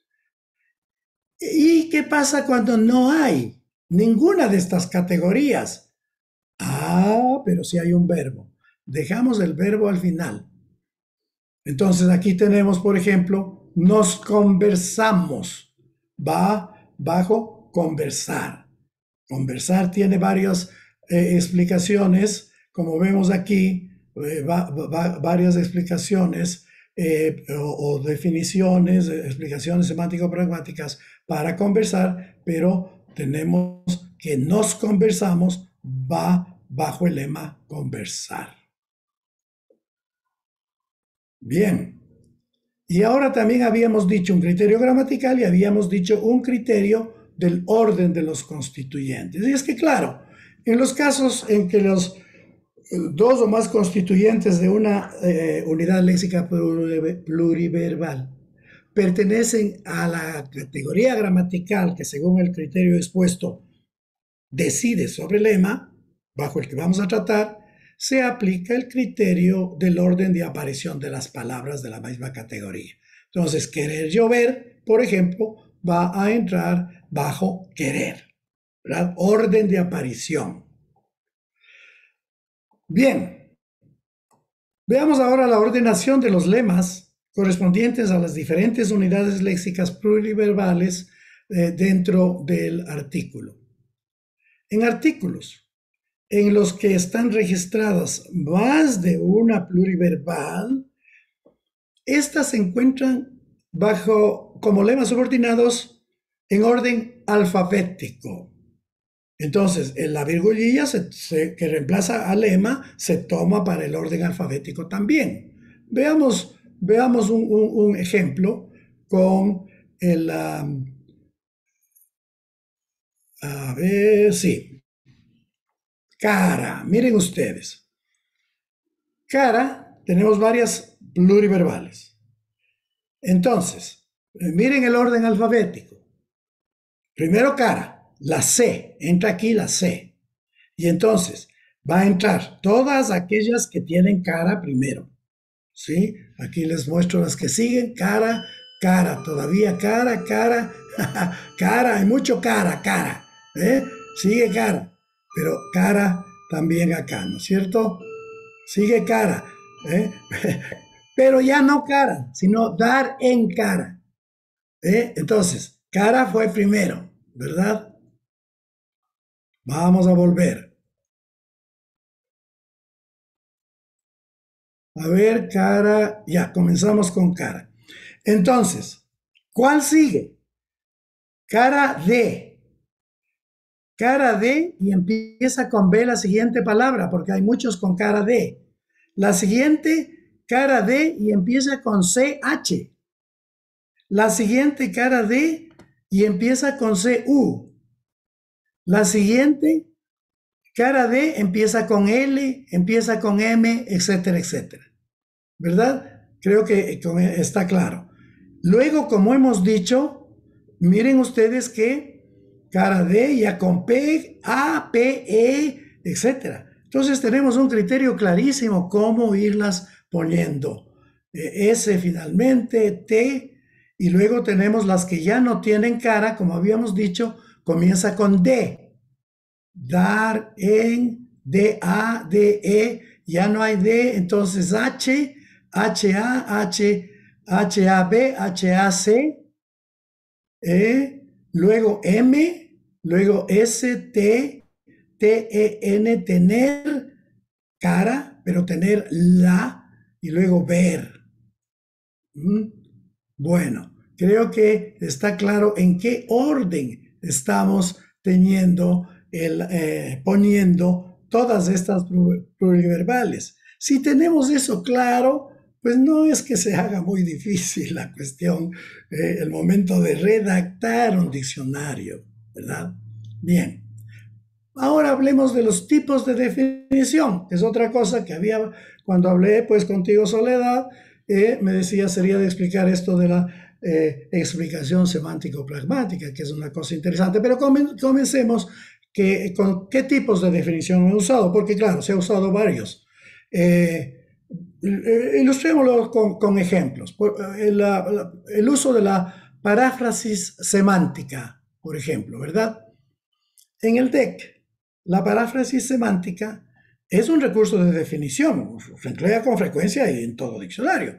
¿Y qué pasa cuando no hay ninguna de estas categorías? Ah, pero si hay un verbo. Dejamos el verbo al final. Entonces aquí tenemos, por ejemplo, nos conversamos. Va bajo conversar. Conversar tiene varias eh, explicaciones, como vemos aquí, eh, va, va, varias explicaciones eh, o, o definiciones, explicaciones semántico-pragmáticas para conversar, pero tenemos que nos conversamos, va bajo el lema conversar. Bien. Y ahora también habíamos dicho un criterio gramatical y habíamos dicho un criterio del orden de los constituyentes. Y es que, claro, en los casos en que los dos o más constituyentes de una eh, unidad léxica pluriverbal pertenecen a la categoría gramatical que, según el criterio expuesto, decide sobre el lema bajo el que vamos a tratar, se aplica el criterio del orden de aparición de las palabras de la misma categoría. Entonces, querer llover, por ejemplo, va a entrar bajo querer, ¿verdad? Orden de aparición. Bien, veamos ahora la ordenación de los lemas correspondientes a las diferentes unidades léxicas pluriverbales eh, dentro del artículo. En artículos en los que están registradas más de una pluriverbal, estas se encuentran bajo, como lemas subordinados, en orden alfabético. Entonces, la virgulilla se, se, que reemplaza al lema se toma para el orden alfabético también. Veamos, veamos un, un, un ejemplo con el... Um, a ver, sí. Cara, miren ustedes. Cara, tenemos varias pluriverbales. Entonces, miren el orden alfabético. Primero cara, la C, entra aquí la C. Y entonces va a entrar todas aquellas que tienen cara primero. ¿Sí? Aquí les muestro las que siguen. Cara, cara, todavía cara, cara, cara, hay mucho cara, cara. ¿Eh? Sigue cara, pero cara también acá, ¿no es cierto? Sigue cara. ¿Eh? Pero ya no cara, sino dar en cara. ¿Eh? Entonces, cara fue primero, ¿verdad? Vamos a volver. A ver, cara, ya, comenzamos con cara. Entonces, ¿cuál sigue? Cara de. Cara de y empieza con B la siguiente palabra, porque hay muchos con cara de. La siguiente, cara de y empieza con C H. La siguiente, cara de y empieza con C U. La siguiente, cara de empieza con L, empieza con M, etcétera, etcétera. ¿Verdad? Creo que está claro. Luego, como hemos dicho, miren ustedes que cara de ya con P, A, P, E, etcétera. Entonces tenemos un criterio clarísimo cómo irlas poniendo. S finalmente, T, y luego tenemos las que ya no tienen cara, como habíamos dicho, comienza con D. Dar, en, D, A, D, E, ya no hay D, entonces H, H, A, H, H, A, B, H, A, C, E, luego M, luego S, T, T, E, N, tener, cara, pero tener la, y luego ver. ¿Mm? Bueno, creo que está claro en qué orden estamos teniendo el, eh, poniendo todas estas pluriverbales. Si tenemos eso claro, pues no es que se haga muy difícil la cuestión, eh, el momento de redactar un diccionario, ¿verdad? Bien. Ahora hablemos de los tipos de definición, que es otra cosa que había cuando hablé pues contigo, Soledad, eh, me decía sería de explicar esto de la eh, explicación semántico-pragmática, que es una cosa interesante, pero comen, comencemos que, con qué tipos de definición he usado, porque claro, se ha usado varios. Eh, ilustrémoslo con, con ejemplos. El, el uso de la paráfrasis semántica, por ejemplo, ¿verdad? En el D E C, la paráfrasis semántica es un recurso de definición, se emplea con frecuencia y en todo diccionario.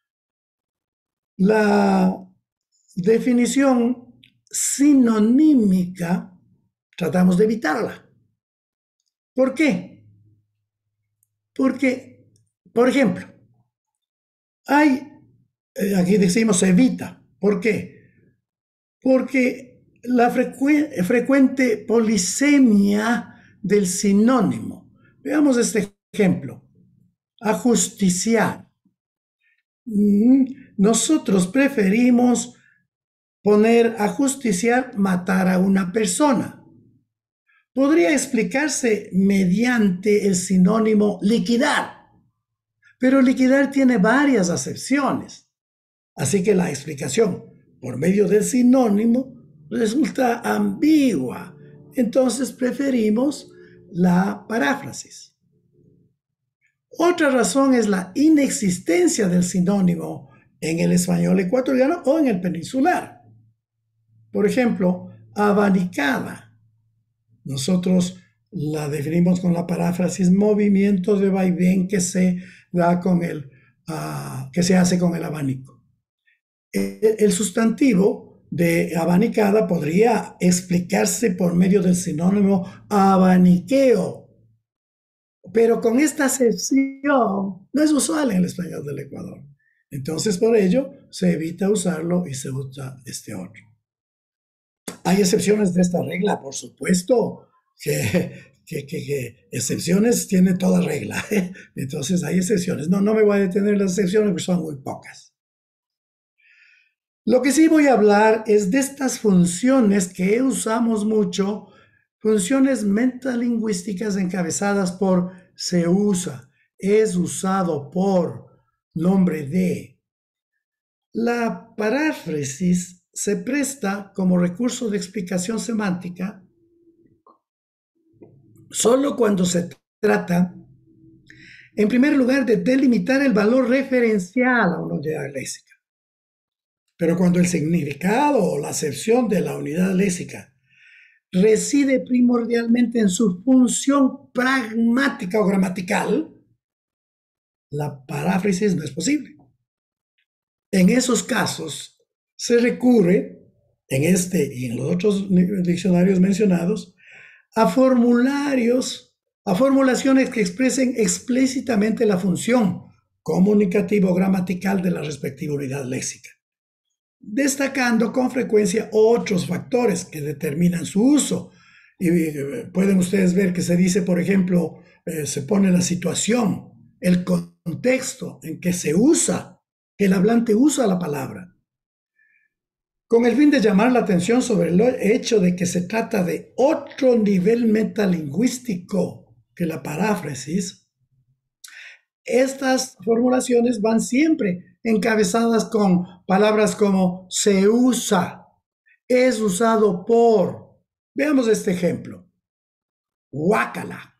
La definición sinonímica tratamos de evitarla. ¿Por qué? Porque, por ejemplo, hay, aquí decimos evita. ¿Por qué? Porque la frecu frecuente polisemia del sinónimo. Veamos este ejemplo. Ajusticiar. Nosotros preferimos poner ajusticiar, matar a una persona. Podría explicarse mediante el sinónimo liquidar, pero liquidar tiene varias acepciones. Así que la explicación por medio del sinónimo resulta ambigua. Entonces preferimos la paráfrasis. Otra razón es la inexistencia del sinónimo en el español ecuatoriano o en el peninsular. Por ejemplo, abanicada. Nosotros la definimos con la paráfrasis movimiento de vaivén que se da con el, uh, que se hace con el abanico. El, el sustantivo de abanicada podría explicarse por medio del sinónimo abaniqueo, pero con esta acepción no es usual en el español del Ecuador. Entonces, por ello, se evita usarlo y se usa este otro. Hay excepciones de esta regla, por supuesto, que, que, que, que excepciones tiene toda regla. ¿eh? Entonces, hay excepciones. No, no me voy a detener en las excepciones porque son muy pocas. Lo que sí voy a hablar es de estas funciones que usamos mucho, funciones metalingüísticas encabezadas por se usa, es usado por, nombre de. La paráfrasis se presta como recurso de explicación semántica solo cuando se trata, en primer lugar, de delimitar el valor referencial a una unidad léxica. Pero cuando el significado o la acepción de la unidad léxica reside primordialmente en su función pragmática o gramatical, la paráfrasis no es posible. En esos casos se recurre, en este y en los otros diccionarios mencionados, a formularios, a formulaciones que expresen explícitamente la función comunicativa o gramatical de la respectiva unidad léxica, destacando con frecuencia otros factores que determinan su uso. Y pueden ustedes ver que se dice, por ejemplo, eh, se pone la situación, el contexto en que se usa, que el hablante usa la palabra, con el fin de llamar la atención sobre el hecho de que se trata de otro nivel metalingüístico que la paráfrasis. Estas formulaciones van siempre encabezadas con palabras como se usa, es usado por. Veamos este ejemplo. Guácala.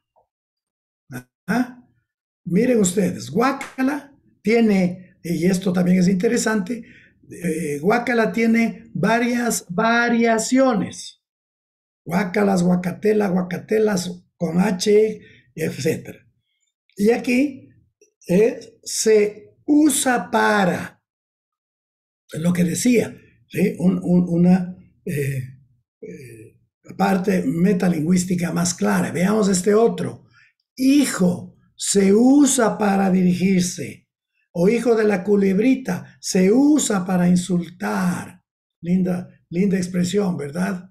¿Ah? Miren ustedes, guácala tiene, y esto también es interesante, eh, guácala tiene varias variaciones. Guácalas, guacatela, guacatelas con H, etcétera. Y aquí eh, se usa para, lo que decía, ¿sí? un, un, una eh, eh, parte metalingüística más clara. Veamos este otro. Hijo se usa para dirigirse, o hijo de la culebrita se usa para insultar. Linda, linda expresión, ¿verdad?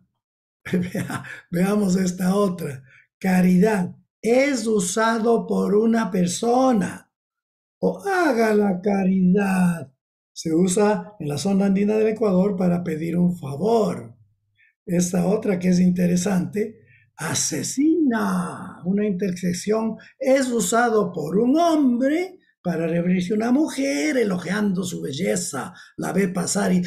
Veamos esta otra. Caridad es usado por una persona, o haga la caridad. Se usa en la zona andina del Ecuador para pedir un favor. Esta otra que es interesante, asesina, una intersección, es usado por un hombre para referirse a una mujer elogiando su belleza, la ve pasar y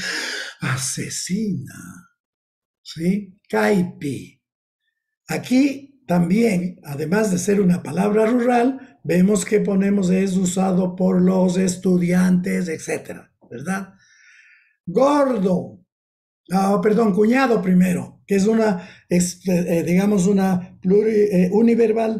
asesina. ¿Sí? Caipi. Aquí también, además de ser una palabra rural, vemos que ponemos es usado por los estudiantes, etcétera, ¿verdad? Gordo, oh, perdón, cuñado primero, que es una, es, eh, digamos, una pluri, eh, univerbal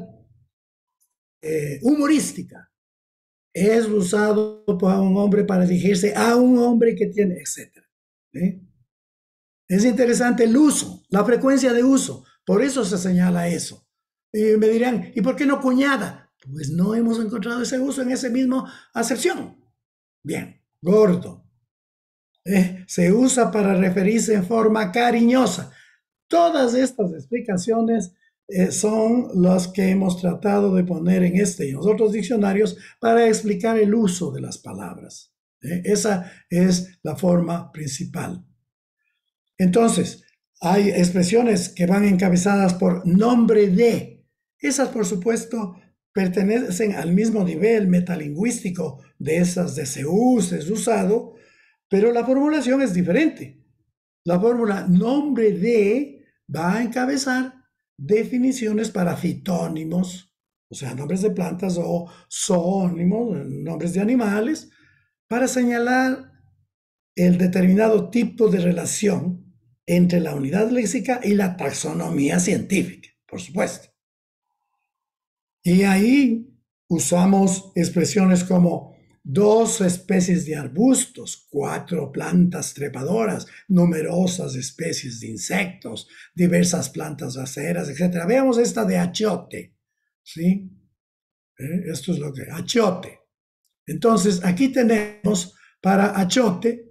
eh, humorística. Es usado por un hombre para dirigirse a un hombre que tiene, etcétera. ¿Sí? Es interesante el uso, la frecuencia de uso. Por eso se señala eso. Y me dirán, ¿y por qué no cuñada? Pues no hemos encontrado ese uso en esa misma acepción. Bien, gordo. Eh, se usa para referirse en forma cariñosa. Todas estas explicaciones eh, son las que hemos tratado de poner en este y en los otros diccionarios para explicar el uso de las palabras. Eh, esa es la forma principal. Entonces, hay expresiones que van encabezadas por nombre de. Esas, por supuesto, pertenecen al mismo nivel metalingüístico de esas de se usa, es usado, pero la formulación es diferente. La fórmula nombre de va a encabezar definiciones para fitónimos, o sea, nombres de plantas, o zoónimos, nombres de animales, para señalar el determinado tipo de relación entre la unidad léxica y la taxonomía científica, por supuesto. Y ahí usamos expresiones como dos especies de arbustos, cuatro plantas trepadoras, numerosas especies de insectos, diversas plantas raseras, etcétera. Veamos esta de achiote, ¿sí? ¿Eh? Esto es lo que, achiote. Entonces, aquí tenemos para achiote,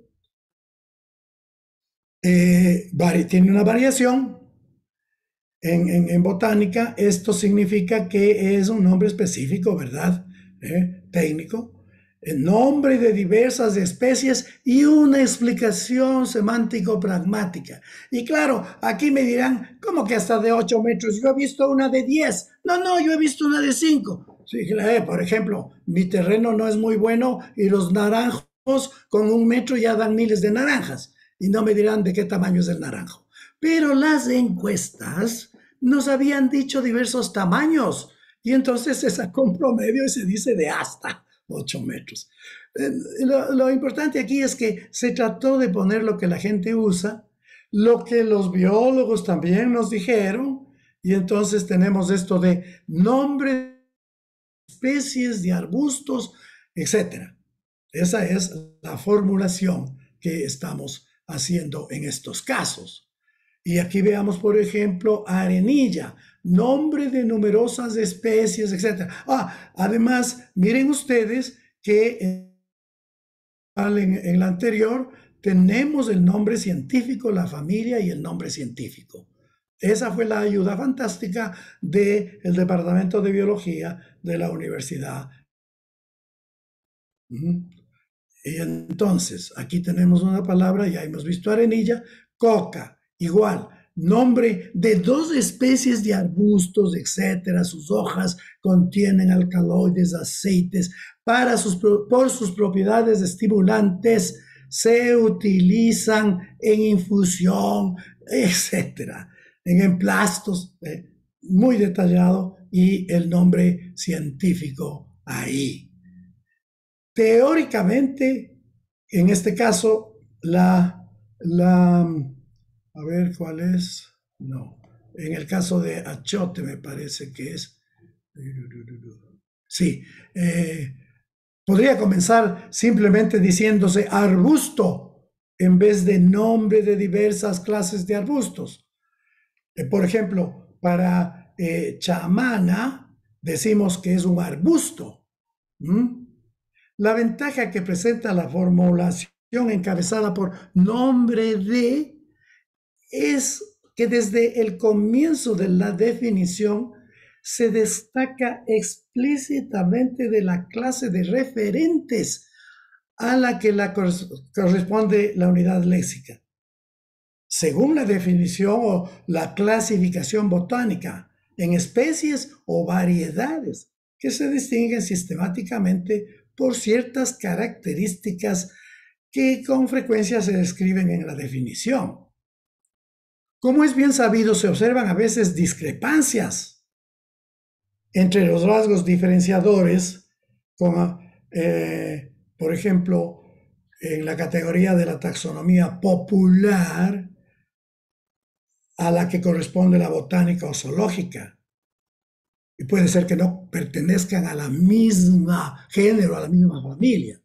eh, tiene una variación. En, en, en, botánica, esto significa que es un nombre específico, ¿verdad? ¿Eh? Técnico. El nombre de diversas especies y una explicación semántico-pragmática. Y claro, aquí me dirán, ¿cómo que hasta de ocho metros? Yo he visto una de diez. No, no, yo he visto una de cinco. Sí, eh, por ejemplo, mi terreno no es muy bueno y los naranjos con un metro ya dan miles de naranjas. Y no me dirán de qué tamaño es el naranjo. Pero las encuestas nos habían dicho diversos tamaños y entonces se sacó un promedio y se dice de hasta ocho metros. Eh, lo, lo importante aquí es que se trató de poner lo que la gente usa, lo que los biólogos también nos dijeron, y entonces tenemos esto de nombre, especies de arbustos, etcétera. Esa es la formulación que estamos haciendo en estos casos. Y aquí veamos, por ejemplo, arenilla, nombre de numerosas especies, etcétera. Ah, además, miren ustedes que en, en la anterior tenemos el nombre científico, la familia y el nombre científico. Esa fue la ayuda fantástica del Departamento de Biología de la Universidad. Y entonces, aquí tenemos una palabra, ya hemos visto arenilla, coca, igual, nombre de dos especies de arbustos, etcétera. Sus hojas contienen alcaloides, aceites, para sus, por sus propiedades estimulantes, se utilizan en infusión, etcétera. En emplastos, eh, muy detallado, y el nombre científico ahí. Teóricamente, en este caso, la, la, a ver cuál es, no, en el caso de achiote me parece que es, sí, eh, podría comenzar simplemente diciéndose arbusto en vez de nombre de diversas clases de arbustos. Eh, por ejemplo, para eh, chamana decimos que es un arbusto. ¿Mm? La ventaja que presenta la formulación encabezada por nombre de es que desde el comienzo de la definición se destaca explícitamente de la clase de referentes a la que la corresponde la unidad léxica. Según la definición o la clasificación botánica, en especies o variedades que se distinguen sistemáticamente por ciertas características que con frecuencia se describen en la definición. Como es bien sabido, se observan a veces discrepancias entre los rasgos diferenciadores, como, eh, por ejemplo, en la categoría de la taxonomía popular, a la que corresponde la botánica o zoológica. Y puede ser que no pertenezcan a la misma género, a la misma familia.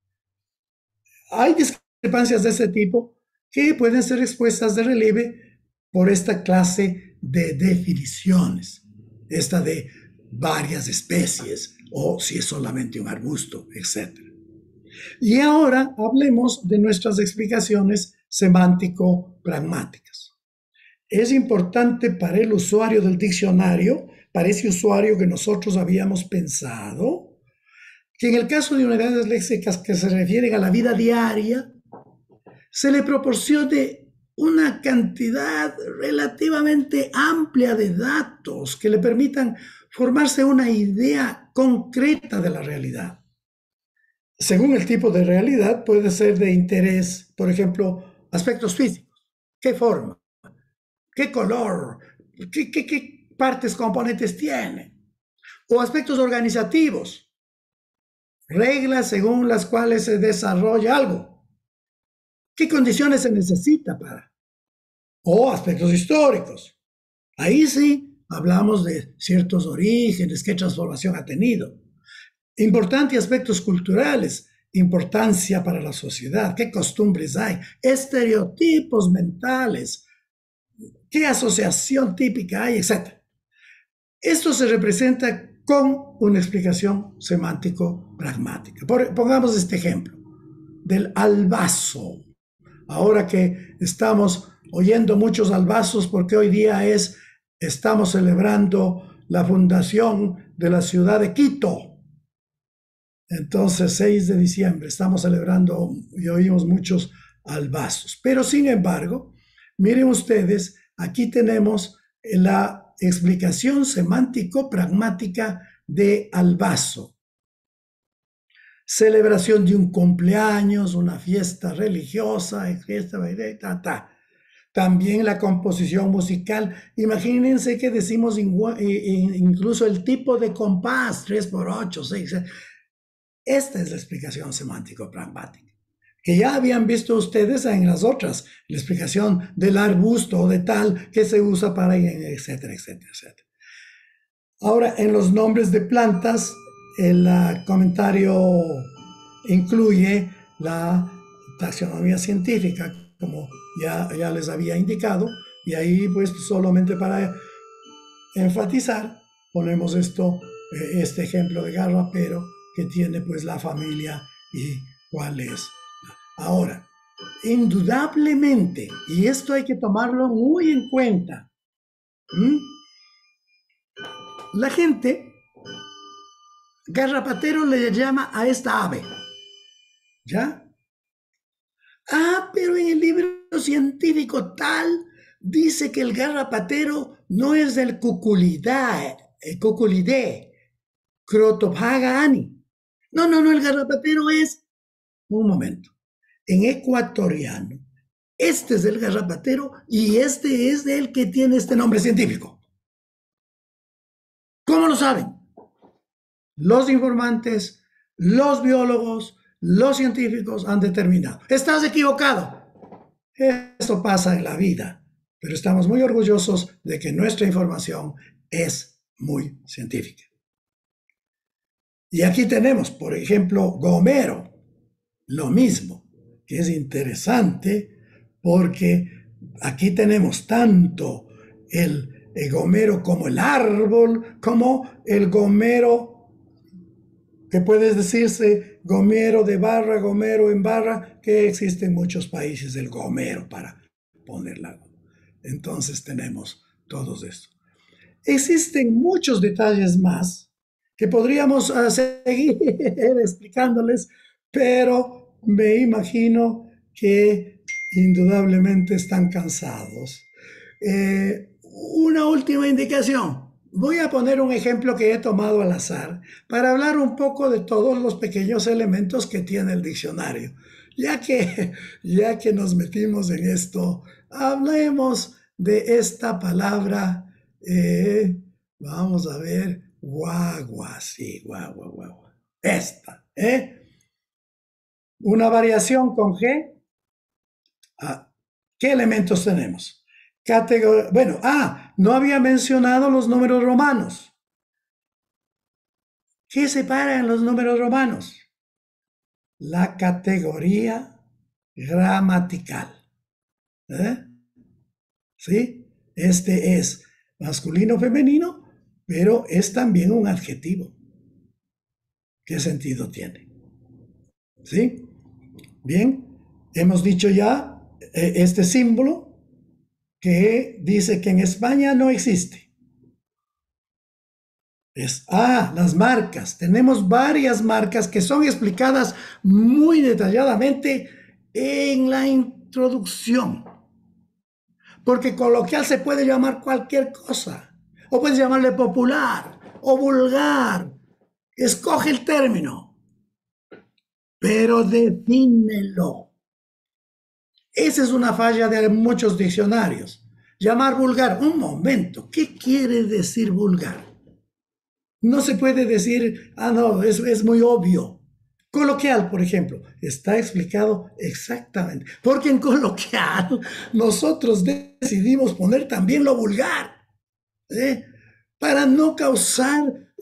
Hay discrepancias de ese tipo que pueden ser expuestas de relieve por esta clase de definiciones, esta de varias especies o si es solamente un arbusto, etcétera. Y ahora hablemos de nuestras explicaciones semántico-pragmáticas. Es importante para el usuario del diccionario, para ese usuario que nosotros habíamos pensado, que en el caso de unidades léxicas que se refieren a la vida diaria, se le proporcione una cantidad relativamente amplia de datos que le permitan formarse una idea concreta de la realidad. Según el tipo de realidad, puede ser de interés, por ejemplo, aspectos físicos. ¿Qué forma? ¿Qué color? ¿Qué, qué, qué partes, componentes tiene? O aspectos organizativos. Reglas según las cuales se desarrolla algo. ¿Qué condiciones se necesita para? O aspectos históricos. Ahí sí hablamos de ciertos orígenes, qué transformación ha tenido. Importantes aspectos culturales, importancia para la sociedad, qué costumbres hay, estereotipos mentales, qué asociación típica hay, etcétera. Esto se representa con una explicación semántico-pragmática. Pongamos este ejemplo del albazo. Ahora que estamos oyendo muchos albazos porque hoy día es, estamos celebrando la fundación de la ciudad de Quito. Entonces, seis de diciembre, estamos celebrando y oímos muchos albazos. Pero, sin embargo, miren ustedes, aquí tenemos la explicación semántico-pragmática de albazo. Celebración de un cumpleaños, una fiesta religiosa, fiesta, ta, ta. También la composición musical. Imagínense que decimos incluso el tipo de compás, tres por ocho, seis. Esta es la explicación semántico-pragmática, que ya habían visto ustedes en las otras, la explicación del arbusto o de tal que se usa para, etcétera, etcétera, etcétera. Ahora, en los nombres de plantas, el uh, comentario incluye la taxonomía científica, como ya, ya les había indicado, y ahí pues solamente para enfatizar, ponemos esto, este ejemplo de garrapero que tiene pues la familia y cuál es. Ahora, indudablemente, y esto hay que tomarlo muy en cuenta, ¿m? La gente, garrapatero le llama a esta ave, ¿ya? Ah, pero en el libro científico tal dice que el garrapatero no es del Cuculidae, el Cuculidae, Crotophaga ani. No, no, no, el garrapatero es, un momento, en ecuatoriano, este es el garrapatero y este es el que tiene este nombre científico. ¿Cómo lo saben? Los informantes, los biólogos, los científicos han determinado. Estás equivocado. Eso pasa en la vida, pero estamos muy orgullosos de que nuestra información es muy científica. Y aquí tenemos, por ejemplo, Gomero, lo mismo, que es interesante porque aquí tenemos tanto el el gomero como el árbol, como el gomero, que puede decirse gomero de barra, gomero en barra, que existe en muchos países el gomero para ponerla. Entonces tenemos todos esto. Existen muchos detalles más que podríamos uh, seguir explicándoles, pero me imagino que indudablemente están cansados. Eh, Una última indicación. Voy a poner un ejemplo que he tomado al azar para hablar un poco de todos los pequeños elementos que tiene el diccionario. Ya que, ya que nos metimos en esto, hablemos de esta palabra. Eh, vamos a ver. Guagua, sí, guagua, guagua. Esta, ¿eh? Una variación con G. Ah, ¿qué elementos tenemos? Categoría, bueno, ah, no había mencionado los números romanos. ¿Qué separa en los números romanos? La categoría gramatical. ¿Eh? ¿Sí? Este es masculino, femenino, pero es también un adjetivo. ¿Qué sentido tiene? ¿Sí? Bien, hemos dicho ya eh, este símbolo que dice que en España no existe. Es, ah, las marcas. Tenemos varias marcas que son explicadas muy detalladamente en la introducción. Porque coloquial se puede llamar cualquier cosa. O puedes llamarle popular o vulgar. Escoge el término. Pero defínelo. Esa es una falla de muchos diccionarios. Llamar vulgar. Un momento, ¿qué quiere decir vulgar? No se puede decir, ah, no, es, es muy obvio. Coloquial, por ejemplo, está explicado exactamente. Porque en coloquial nosotros decidimos poner también lo vulgar, ¿eh? Para no causar eh,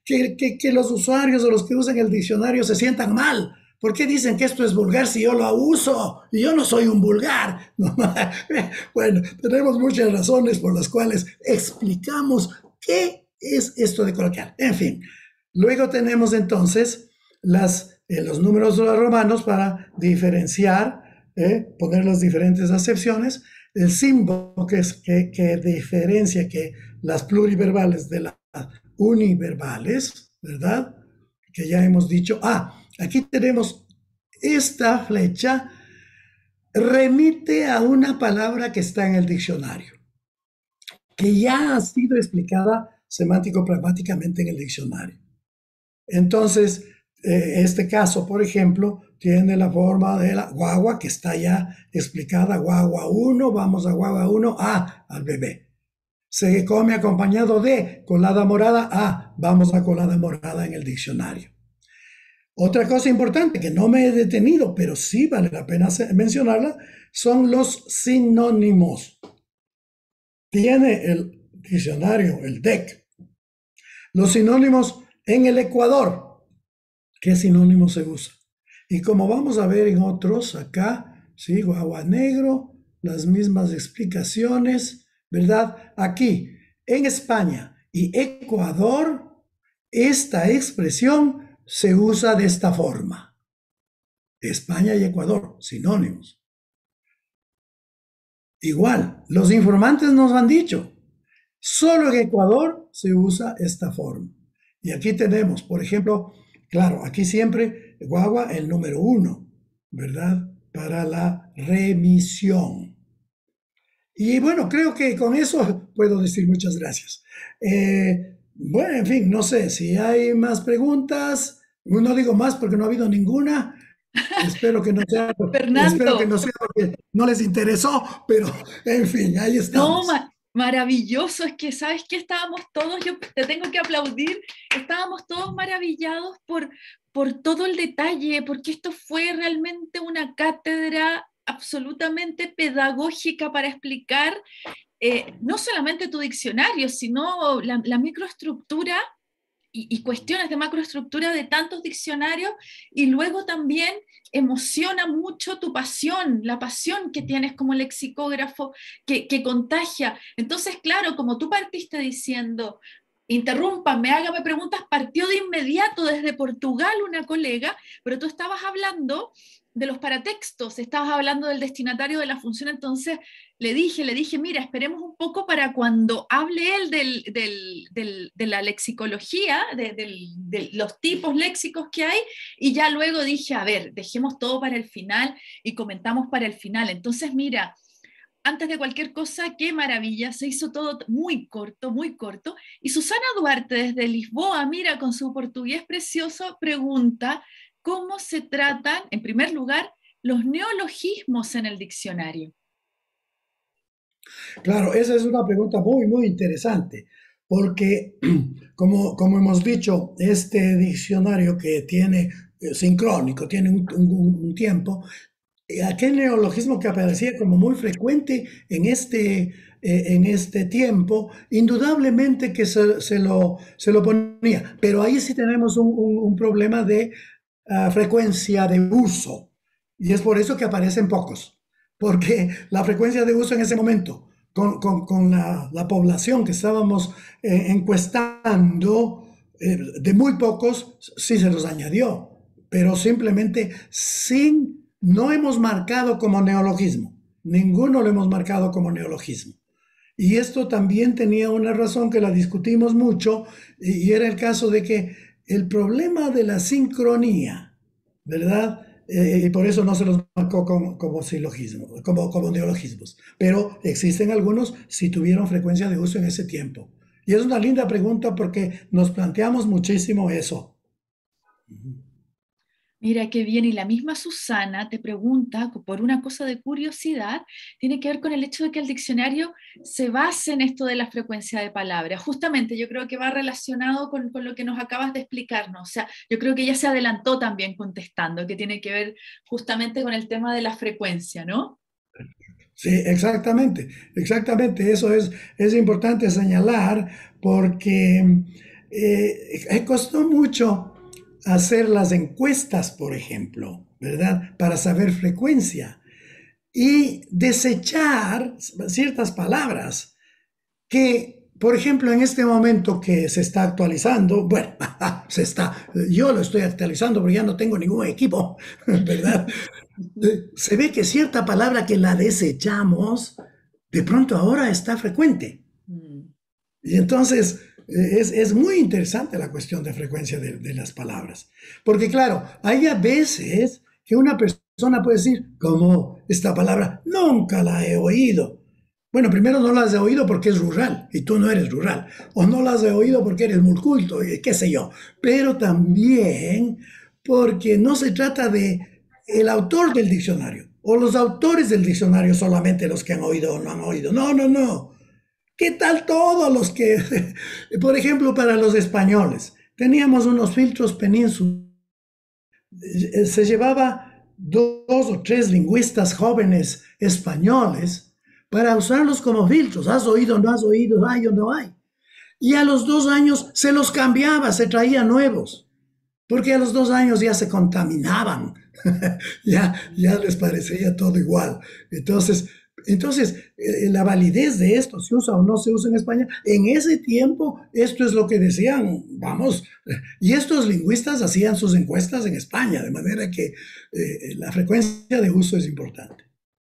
que, que, que los usuarios o los que usan el diccionario se sientan mal. ¿Por qué dicen que esto es vulgar si yo lo uso? Y yo no soy un vulgar. No, bueno, tenemos muchas razones por las cuales explicamos qué es esto de coloquial. En fin, luego tenemos entonces las, eh, los números romanos para diferenciar, eh, poner las diferentes acepciones. El símbolo que, es, que, que diferencia que las pluriverbales de las univerbales, ¿verdad? Que ya hemos dicho. Ah, aquí tenemos esta flecha, remite a una palabra que está en el diccionario, que ya ha sido explicada semántico-pragmáticamente en el diccionario. Entonces, eh, este caso, por ejemplo, tiene la forma de la guagua, que está ya explicada, guagua uno, vamos a guagua uno, a, al bebé. Se come acompañado de colada morada, a, vamos a colada morada en el diccionario. Otra cosa importante que no me he detenido, pero sí vale la pena mencionarla, son los sinónimos. Tiene el diccionario, el D E C, los sinónimos en el Ecuador. ¿Qué sinónimo se usa? Y como vamos a ver en otros, acá, ¿sí? Guagua negro, las mismas explicaciones, ¿verdad? Aquí, en España y Ecuador, esta expresión se usa de esta forma. España y Ecuador, sinónimos. Igual, los informantes nos han dicho, solo en Ecuador se usa esta forma. Y aquí tenemos, por ejemplo, claro, aquí siempre guagua el número uno, ¿verdad? Para la remisión. Y bueno, creo que con eso puedo decir muchas gracias. Eh, bueno, en fin, no sé si hay más preguntas. No digo más porque no ha habido ninguna. Espero que no sea, espero que Fernando, no sea porque no les interesó, pero en fin, ahí no, estamos. ma- maravilloso, es que, ¿sabes qué? Estábamos todos, yo te tengo que aplaudir, estábamos todos maravillados por, por todo el detalle, porque esto fue realmente una cátedra absolutamente pedagógica para explicar eh, no solamente tu diccionario, sino la, la microestructura y, y, cuestiones de macroestructura de tantos diccionarios, y luego también emociona mucho tu pasión, la pasión que tienes como lexicógrafo, que, que contagia. Entonces, claro, como tú partiste diciendo, interrúmpame, hágame preguntas, partió de inmediato desde Portugal una colega, pero tú estabas hablando de los paratextos, estabas hablando del destinatario de la función, entonces le dije, le dije, mira, esperemos un poco para cuando hable él del, del, del, de la lexicología, de, del, de los tipos léxicos que hay, y ya luego dije, a ver, dejemos todo para el final y comentamos para el final. Entonces, mira, antes de cualquier cosa, qué maravilla, se hizo todo muy corto, muy corto. Y Susana Duarte desde Lisboa, mira, con su portugués precioso, pregunta cómo se tratan, en primer lugar, los neologismos en el diccionario. Claro, esa es una pregunta muy, muy interesante, porque como, como hemos dicho, este diccionario que tiene eh, sincrónico, tiene un, un- un tiempo, eh, aquel neologismo que aparecía como muy frecuente en este, eh, en este tiempo, indudablemente que se, se lo, se lo ponía, pero ahí sí tenemos un, un- un problema de ah, frecuencia de uso, y es por eso que aparecen pocos, porque la frecuencia de uso en ese momento, con, con- con la, la población que estábamos eh, encuestando, eh, de muy pocos, sí se los añadió, pero simplemente sin, no hemos marcado como neologismo. Ninguno lo hemos marcado como neologismo. Y esto también tenía una razón que la discutimos mucho, y era el caso de que el problema de la sincronía, ¿verdad? Eh, y por eso no se los marcó como, como silogismo, como, como neologismos. Pero existen algunos si tuvieron frecuencia de uso en ese tiempo. Y es una linda pregunta porque nos planteamos muchísimo eso. Mira qué bien, y la misma Susana te pregunta por una cosa de curiosidad, tiene que ver con el hecho de que el diccionario se base en esto de la frecuencia de palabras. Justamente yo creo que va relacionado con, con lo que nos acabas de explicarnos. O sea, yo creo que ella se adelantó también contestando, que tiene que ver justamente con el tema de la frecuencia, ¿no? Sí, exactamente, exactamente. Eso es, es importante señalar porque eh, eh, costó mucho hacer las encuestas, por ejemplo, ¿verdad? Para saber frecuencia y desechar ciertas palabras que, por ejemplo, en este momento que se está actualizando, bueno, se está, yo lo estoy actualizando porque ya no tengo ningún equipo, ¿verdad? Se ve que cierta palabra que la desechamos, de pronto ahora está frecuente. Mm. Y entonces es, es muy interesante la cuestión de frecuencia de, de las palabras. Porque claro, hay a veces que una persona puede decir, como esta palabra, nunca la he oído. Bueno, primero no la has oído porque es rural y tú no eres rural. O no la has oído porque eres muy culto y qué sé yo. Pero también porque no se trata de el autor del diccionario o los autores del diccionario solamente los que han oído o no han oído. No, no, no. ¿Qué tal todos los que, por ejemplo, para los españoles, teníamos unos filtros península, se llevaba dos o tres lingüistas jóvenes españoles para usarlos como filtros? ¿Has oído, no has oído, hay o no hay? Y a los dos años se los cambiaba, se traía nuevos, porque a los dos años ya se contaminaban, ya, ya les parecía todo igual. Entonces, entonces eh, la validez de esto, si usa o no se usa en España, en ese tiempo esto es lo que decían, vamos, y estos lingüistas hacían sus encuestas en España, de manera que eh, la frecuencia de uso es importante.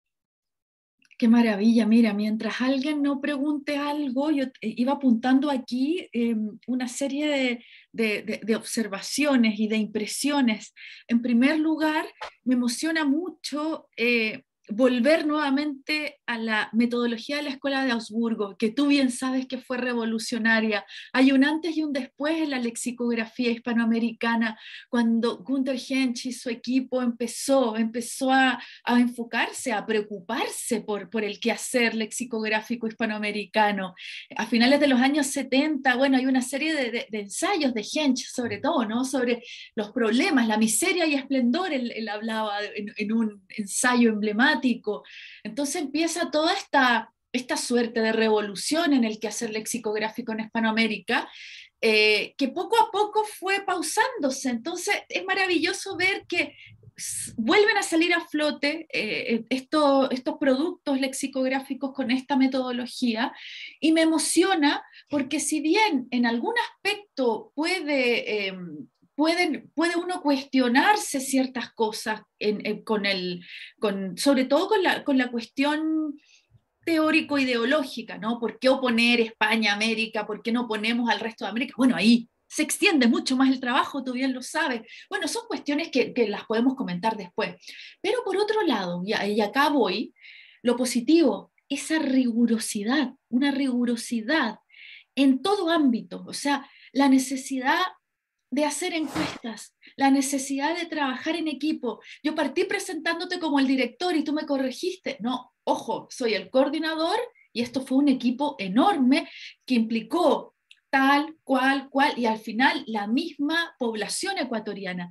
Qué maravilla, mira, mientras alguien no pregunte algo, yo iba apuntando aquí eh, una serie de, de, de, de observaciones y de impresiones. En primer lugar, me emociona mucho eh, volver nuevamente a la metodología de la Escuela de Augsburgo, que tú bien sabes que fue revolucionaria. Hay un antes y un después en la lexicografía hispanoamericana, cuando Gunther Hensch y su equipo empezó, empezó a, a enfocarse, a preocuparse por, por el quehacer lexicográfico hispanoamericano. A finales de los años setenta, bueno, hay una serie de, de, de ensayos de Hensch, sobre todo, ¿no? Sobre los problemas, la miseria y esplendor, él, él hablaba en, en un ensayo emblemático. Entonces empieza toda esta, esta suerte de revolución en el quehacer lexicográfico en Hispanoamérica, eh, que poco a poco fue pausándose. Entonces es maravilloso ver que vuelven a salir a flote eh, estos, estos productos lexicográficos con esta metodología, y me emociona porque si bien en algún aspecto puede... Eh, Pueden, puede uno cuestionarse ciertas cosas en, en, con el, con, sobre todo con la, con la cuestión teórico-ideológica, ¿no? ¿Por qué oponer España a América? ¿Por qué no ponemos al resto de América? Bueno, ahí se extiende mucho más el trabajo, tú bien lo sabes. Bueno, son cuestiones que, que las podemos comentar después. Pero por otro lado, y, y acá voy, lo positivo, esa rigurosidad, una rigurosidad en todo ámbito, o sea, la necesidad de hacer encuestas, la necesidad de trabajar en equipo. Yo partí presentándote como el director y tú me corregiste. No, ojo, soy el coordinador y esto fue un equipo enorme que implicó tal, cual, cual y al final la misma población ecuatoriana.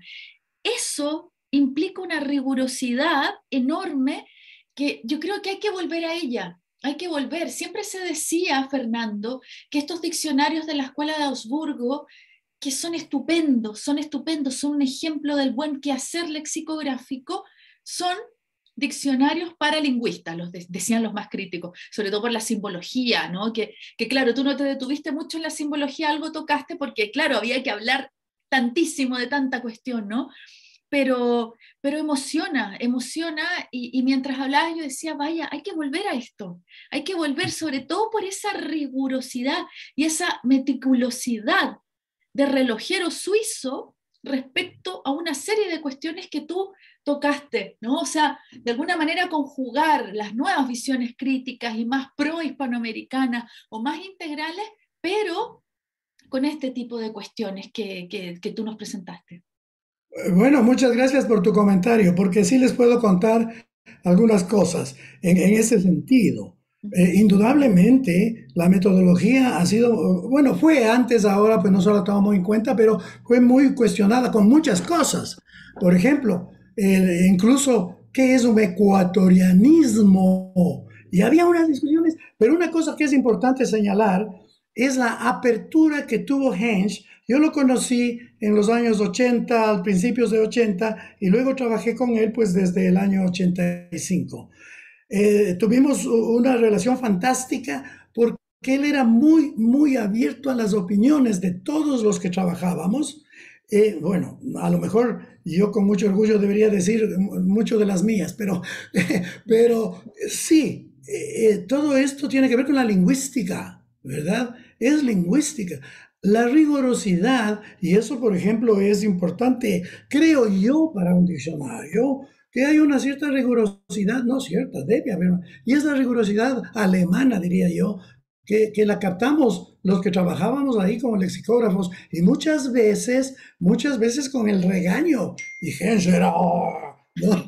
Eso implica una rigurosidad enorme que yo creo que hay que volver a ella. Hay que volver. Siempre se decía, Fernando, que estos diccionarios de la Escuela de Augsburgo, que son estupendos, son estupendos, son un ejemplo del buen quehacer lexicográfico, son diccionarios para lingüistas, los de, decían los más críticos, sobre todo por la simbología, ¿no? Que, que claro, tú no te detuviste mucho en la simbología, algo tocaste, porque claro, había que hablar tantísimo de tanta cuestión, ¿no? Pero, pero emociona, emociona, y, y mientras hablabas yo decía, vaya, hay que volver a esto, hay que volver sobre todo por esa rigurosidad y esa meticulosidad de relojero suizo respecto a una serie de cuestiones que tú tocaste, ¿no? O sea, de alguna manera conjugar las nuevas visiones críticas y más pro-hispanoamericanas o más integrales, pero con este tipo de cuestiones que, que, que tú nos presentaste. Bueno, muchas gracias por tu comentario, porque sí les puedo contar algunas cosas en, en ese sentido. Eh, indudablemente, la metodología ha sido, bueno, fue antes, ahora pues no se la tomamos en cuenta, pero fue muy cuestionada con muchas cosas. Por ejemplo, eh, incluso, ¿qué es un ecuatorianismo? Y había unas discusiones, pero una cosa que es importante señalar es la apertura que tuvo Hensch. Yo lo conocí en los años ochenta, al principios de ochenta, y luego trabajé con él pues desde el año ochenta y cinco. Eh, tuvimos una relación fantástica porque él era muy, muy abierto a las opiniones de todos los que trabajábamos. Eh, bueno, a lo mejor yo con mucho orgullo debería decir mucho de las mías, pero, pero sí, eh, todo esto tiene que ver con la lingüística, ¿verdad? Es lingüística. La rigurosidad, y eso por ejemplo es importante, creo yo, para un diccionario, que hay una cierta rigurosidad, no cierta, debe haber, y es la rigurosidad alemana, diría yo, que, que, la captamos los que trabajábamos ahí como lexicógrafos, y muchas veces, muchas veces con el regaño, y Henscher, oh, ¿no?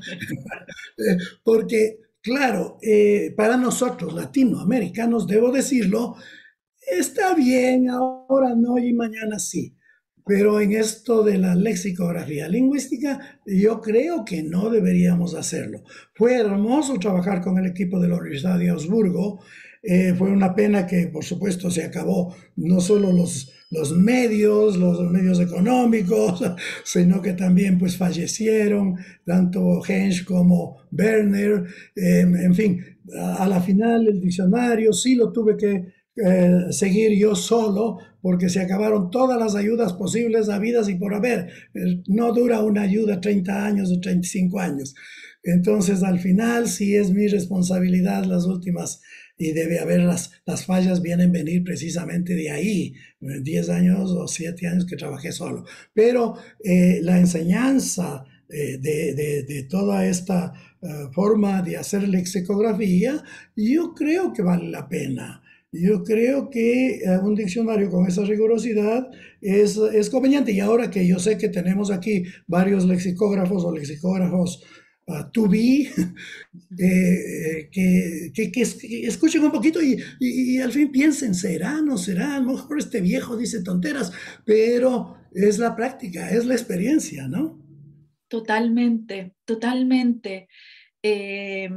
Porque, claro, eh, para nosotros latinoamericanos, debo decirlo, está bien, ahora no y mañana sí. Pero en esto de la lexicografía lingüística, yo creo que no deberíamos hacerlo. Fue hermoso trabajar con el equipo de la Universidad de Augsburgo. Eh, fue una pena que, por supuesto, se acabó no solo los, los medios, los medios económicos, sino que también pues fallecieron tanto Hensch como Werner. Eh, en fin, a, a la final el diccionario sí lo tuve que eh, seguir yo solo porque se acabaron todas las ayudas posibles habidas y por haber. Eh, no dura una ayuda treinta años o treinta y cinco años. Entonces, al final, sí es mi responsabilidad las últimas y debe haber las, las fallas vienen venir precisamente de ahí, diez años o siete años que trabajé solo. Pero eh, la enseñanza eh, de, de, de, toda esta uh, forma de hacer lexicografía, yo creo que vale la pena. Yo creo que uh, un diccionario con esa rigurosidad es, es conveniente. Y ahora que yo sé que tenemos aquí varios lexicógrafos o lexicógrafos uh, to be, eh, que, que, que, que, escuchen un poquito y, y, y, al fin piensen, ¿será, no será? A lo mejor este viejo dice tonteras, pero es la práctica, es la experiencia, ¿no? Totalmente, totalmente. Eh,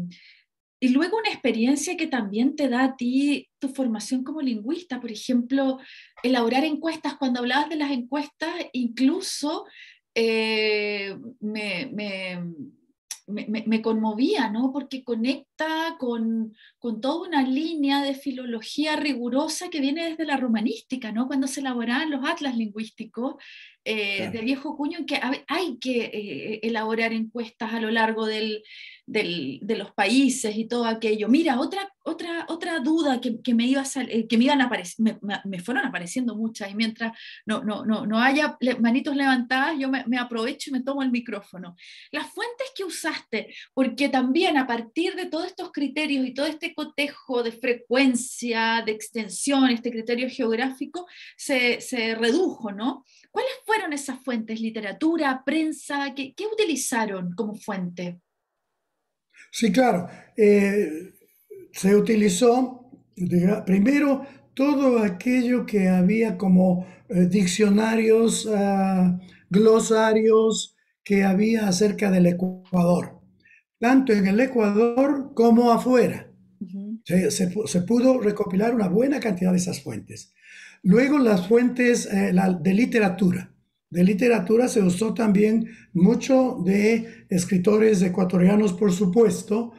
y luego una experiencia que también te da a ti tu formación como lingüista, por ejemplo, elaborar encuestas. Cuando hablabas de las encuestas, incluso eh, me, me, me, me, conmovía, ¿no? Porque conecta con, con toda una línea de filología rigurosa que viene desde la romanística, ¿no? Cuando se elaboraban los atlas lingüísticos, eh, claro, de viejo cuño, en que hay que eh, elaborar encuestas a lo largo del, del, de los países y todo aquello. Mira, otra, otra, otra duda que, que, me, iba a sal, eh, que me, iban a me, me fueron apareciendo muchas, y mientras no, no, no, no haya manitos levantadas, yo me, me aprovecho y me tomo el micrófono. Las fuentes que usaste, porque también a partir de todos estos criterios y todo este cotejo de frecuencia, de extensión, este criterio geográfico, se, se redujo, ¿no? ¿Cuáles fueron esas fuentes? ¿Literatura, prensa? ¿Qué, qué utilizaron como fuente? Sí, claro. Eh, se utilizó, diga, primero, todo aquello que había como eh, diccionarios, uh, glosarios que había acerca del Ecuador, tanto en el Ecuador como afuera. Uh-huh. Se, se, se, pudo recopilar una buena cantidad de esas fuentes. Luego las fuentes eh, la, de literatura. De literatura se usó también mucho de escritores ecuatorianos, por supuesto.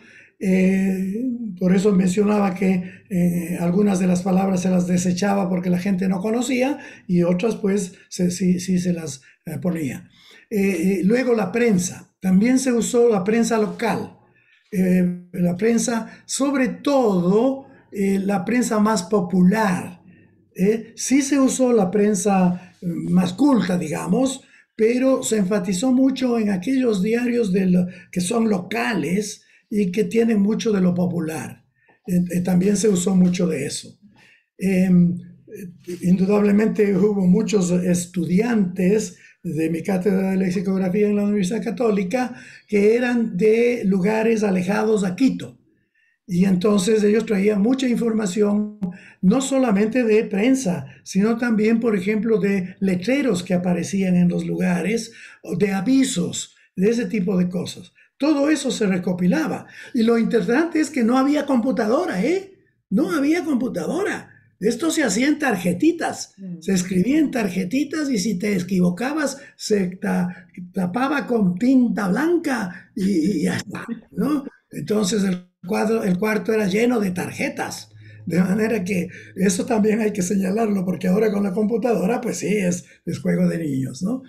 Eh, por eso mencionaba que eh, algunas de las palabras se las desechaba porque la gente no conocía y otras pues se, sí, sí se las eh, ponía. Eh, luego la prensa. También se usó la prensa local. Eh, la prensa, sobre todo eh, la prensa más popular. Eh, sí se usó la prensa más culta, digamos, pero se enfatizó mucho en aquellos diarios de lo, que son locales y que tienen mucho de lo popular. Eh, eh, también se usó mucho de eso. Eh, indudablemente hubo muchos estudiantes de mi cátedra de lexicografía en la Universidad Católica que eran de lugares alejados a Quito. Y entonces ellos traían mucha información, no solamente de prensa, sino también, por ejemplo, de letreros que aparecían en los lugares, de avisos, de ese tipo de cosas. Todo eso se recopilaba. Y lo interesante es que no había computadora, ¿eh? No había computadora. Esto se hacía en tarjetitas, se escribía en tarjetitas y si te equivocabas se ta- tapaba con tinta blanca y, y ya está, ¿no? Entonces el cuadro, el cuarto era lleno de tarjetas. De manera que eso también hay que señalarlo, porque ahora con la computadora, pues sí, es, es juego de niños, ¿no?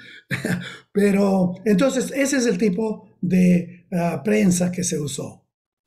Pero entonces ese es el tipo de uh, prensa que se usó.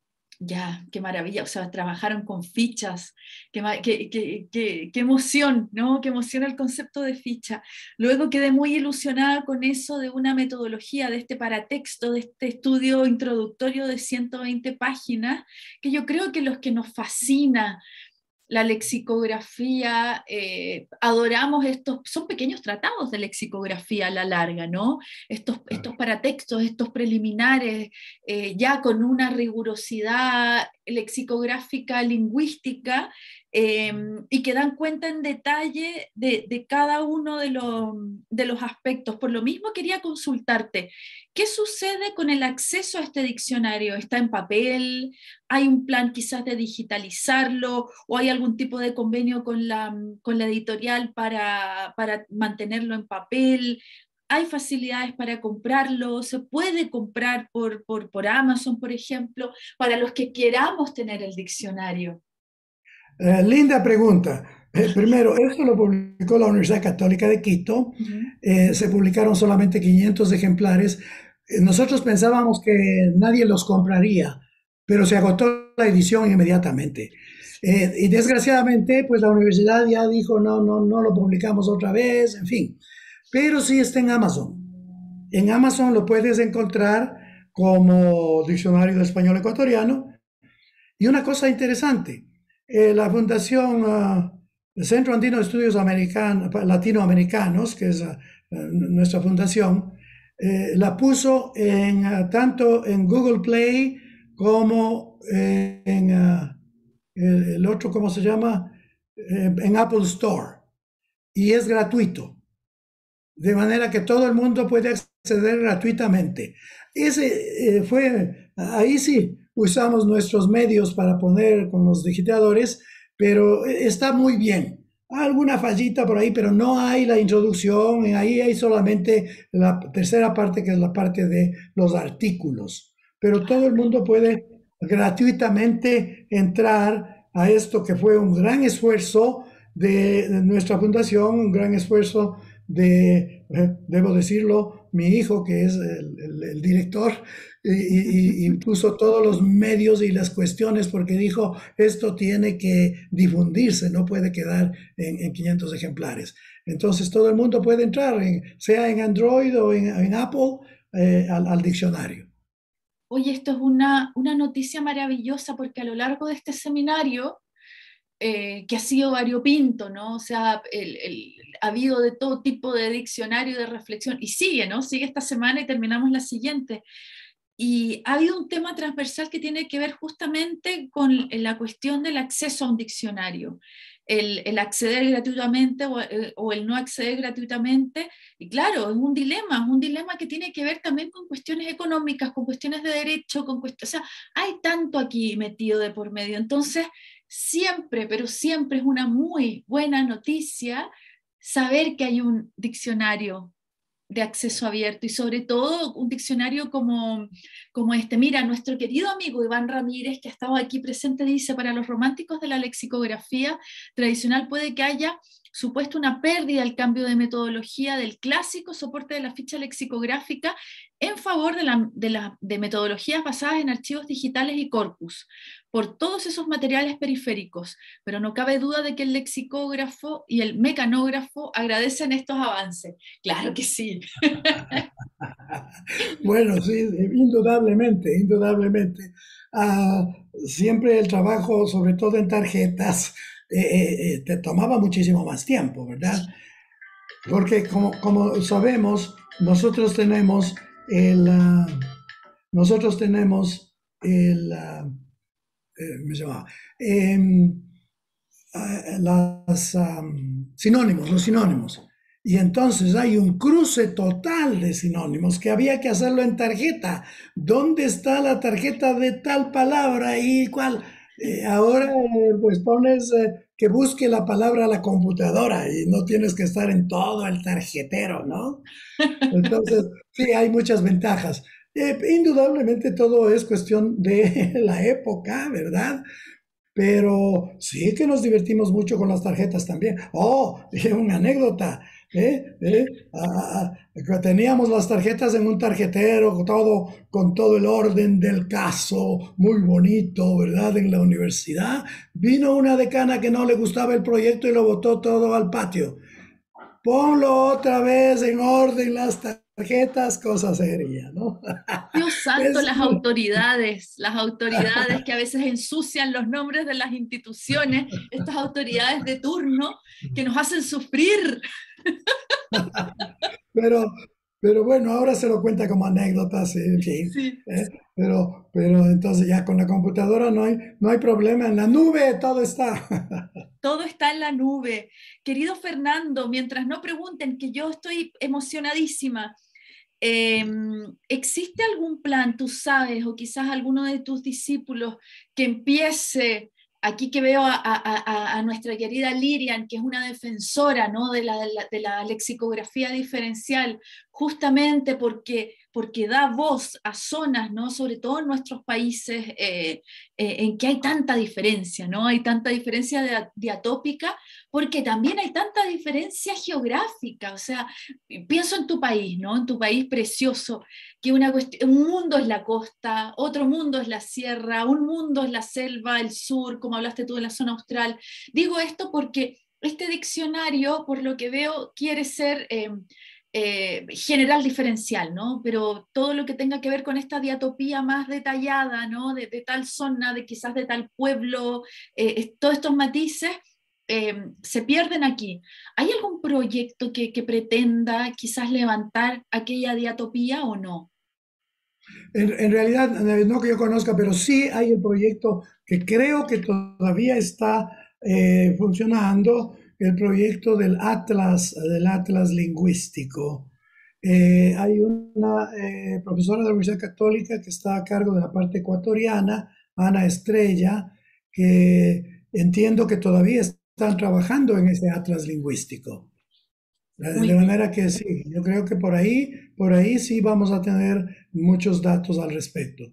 Ya, qué maravilla, o sea, trabajaron con fichas, qué, qué, qué, qué, qué emoción, ¿no? Qué emoción el concepto de ficha. Luego quedé muy ilusionada con eso de una metodología, de este paratexto, de este estudio introductorio de ciento veinte páginas, que yo creo que los que nos fascina la lexicografía, eh, adoramos estos, son pequeños tratados de lexicografía a la larga, ¿no? Estos, estos paratextos, estos preliminares, eh, ya con una rigurosidad lexicográfica, lingüística, eh, y que dan cuenta en detalle de, de cada uno de, lo, de los aspectos. Por lo mismo quería consultarte, ¿qué sucede con el acceso a este diccionario? ¿Está en papel? ¿Hay un plan quizás de digitalizarlo o hay algún tipo de convenio con la, con la editorial para, para mantenerlo en papel? ¿Hay facilidades para comprarlo? ¿Se puede comprar por, por, por Amazon, por ejemplo, para los que queramos tener el diccionario? Eh, linda pregunta. Eh, primero, esto lo publicó la Universidad Católica de Quito. Uh -huh. Eh, se publicaron solamente quinientos ejemplares. Eh, nosotros pensábamos que nadie los compraría, pero se agotó la edición inmediatamente. Eh, y desgraciadamente, pues la universidad ya dijo, no, no, no lo publicamos otra vez, en fin. Pero sí está en Amazon. En Amazon lo puedes encontrar como diccionario de español ecuatoriano. Y una cosa interesante, eh, la Fundación uh, Centro Andino de Estudios American, Latinoamericanos, que es uh, nuestra fundación, eh, la puso en, uh, tanto en Google Play como en uh, el, el, otro, ¿cómo se llama? Eh, en Apple Store. Y es gratuito. De manera que todo el mundo puede acceder gratuitamente. Ese eh, fue, ahí sí, usamos nuestros medios para poner con los digitadores, pero está muy bien. Hay alguna fallita por ahí, pero no hay la introducción, ahí hay solamente la tercera parte, que es la parte de los artículos. Pero todo el mundo puede gratuitamente entrar a esto que fue un gran esfuerzo de, de nuestra fundación, un gran esfuerzo de, eh, debo decirlo, mi hijo, que es el, el, el director, y, y, y, puso todos los medios y las cuestiones porque dijo, esto tiene que difundirse, no puede quedar en, en quinientos ejemplares. Entonces todo el mundo puede entrar, en, sea en Android o en, en Apple, eh, al, al diccionario. Oye, esto es una, una noticia maravillosa porque a lo largo de este seminario, Eh, que ha sido variopinto, ¿no? O sea, el, el, ha habido de todo tipo de diccionario, de reflexión, y sigue, ¿no? Sigue esta semana y terminamos la siguiente. Y ha habido un tema transversal que tiene que ver justamente con la cuestión del acceso a un diccionario, el, el acceder gratuitamente o, o, el no acceder gratuitamente. Y claro, es un dilema, es un dilema que tiene que ver también con cuestiones económicas, con cuestiones de derecho, con cuestiones, o sea, hay tanto aquí metido de por medio. Entonces, siempre, pero siempre es una muy buena noticia saber que hay un diccionario de acceso abierto y sobre todo un diccionario como, como este. Mira, nuestro querido amigo Iván Ramírez, que ha estado aquí presente, dice, para los románticos de la lexicografía tradicional puede que haya supuesto una pérdida al cambio de metodología del clásico soporte de la ficha lexicográfica en favor de, la, de, la, de metodologías basadas en archivos digitales y corpus, por todos esos materiales periféricos, pero no cabe duda de que el lexicógrafo y el mecanógrafo agradecen estos avances. Claro que sí. Bueno, sí, indudablemente, indudablemente. Uh, siempre el trabajo, sobre todo en tarjetas, eh, eh, te tomaba muchísimo más tiempo, ¿verdad? Porque como, como sabemos, nosotros tenemos el, uh, nosotros tenemos el, uh, eh, me llamaba, eh, uh, las um, sinónimos, los sinónimos. Y entonces hay un cruce total de sinónimos que había que hacerlo en tarjeta. ¿Dónde está la tarjeta de tal palabra y cuál? Eh, ahora eh, pues pones eh, que busque la palabra a la computadora y no tienes que estar en todo el tarjetero, ¿no? Entonces, sí, hay muchas ventajas. Eh, indudablemente todo es cuestión de la época, ¿verdad? Pero sí que nos divertimos mucho con las tarjetas también. Oh, una anécdota. ¿Eh? ¿Eh? Ah, ah, teníamos las tarjetas en un tarjetero, todo, con todo el orden del caso, muy bonito, ¿verdad? En la universidad. Vino una decana que no le gustaba el proyecto y lo botó todo al patio. Ponlo otra vez en orden las tarjetas, cosa seria, ¿no? Dios santo, Es, las autoridades, las autoridades que a veces ensucian los nombres de las instituciones, estas autoridades de turno que nos hacen sufrir. pero, pero bueno, ahora se lo cuenta como anécdotas, en fin. Sí, ¿Eh? Pero, pero entonces ya con la computadora no hay, no hay problema, en la nube todo está. todo está en la nube. Querido Fernando, mientras no pregunten, que yo estoy emocionadísima, eh, ¿existe algún plan, tú sabes, o quizás alguno de tus discípulos que empiece, aquí que veo a, a, a, a nuestra querida Lirian, que es una defensora, ¿no? de, la, de, la, de la lexicografía diferencial, justamente porque, porque da voz a zonas, ¿no? Sobre todo en nuestros países, eh, eh, en que hay tanta diferencia, ¿no? Hay tanta diferencia de, diatópica, porque también hay tanta diferencia geográfica, o sea, pienso en tu país, ¿no? En tu país precioso, que una un mundo es la costa, otro mundo es la sierra, un mundo es la selva, el sur, como hablaste tú de la zona austral. Digo esto porque este diccionario, por lo que veo, quiere ser eh, eh, general diferencial, ¿no? Pero todo lo que tenga que ver con esta diatopía más detallada, ¿no? De, de tal zona, de quizás de tal pueblo, eh, todos estos matices eh, se pierden aquí. ¿Hay algún proyecto que, que pretenda quizás levantar aquella diatopía o no? En, en realidad, eh, no que yo conozca, pero sí hay el proyecto que creo que todavía está eh, funcionando, el proyecto del Atlas, del Atlas lingüístico. Eh, hay una eh, profesora de la Universidad Católica que está a cargo de la parte ecuatoriana, Ana Estrella, que entiendo que todavía están trabajando en ese Atlas lingüístico. Muy De bien. manera que sí, yo creo que por ahí, por ahí sí vamos a tener muchos datos al respecto.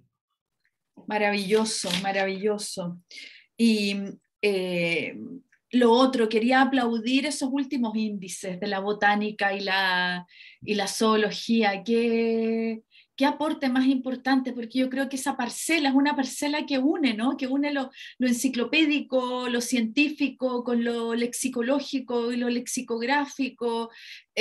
Maravilloso, maravilloso. Y eh, lo otro, quería aplaudir esos últimos índices de la botánica y la, y la zoología. Qué, qué aporte más importante, porque yo creo que esa parcela es una parcela que une, ¿no? Que une lo, lo enciclopédico, lo científico, con lo lexicológico y lo lexicográfico.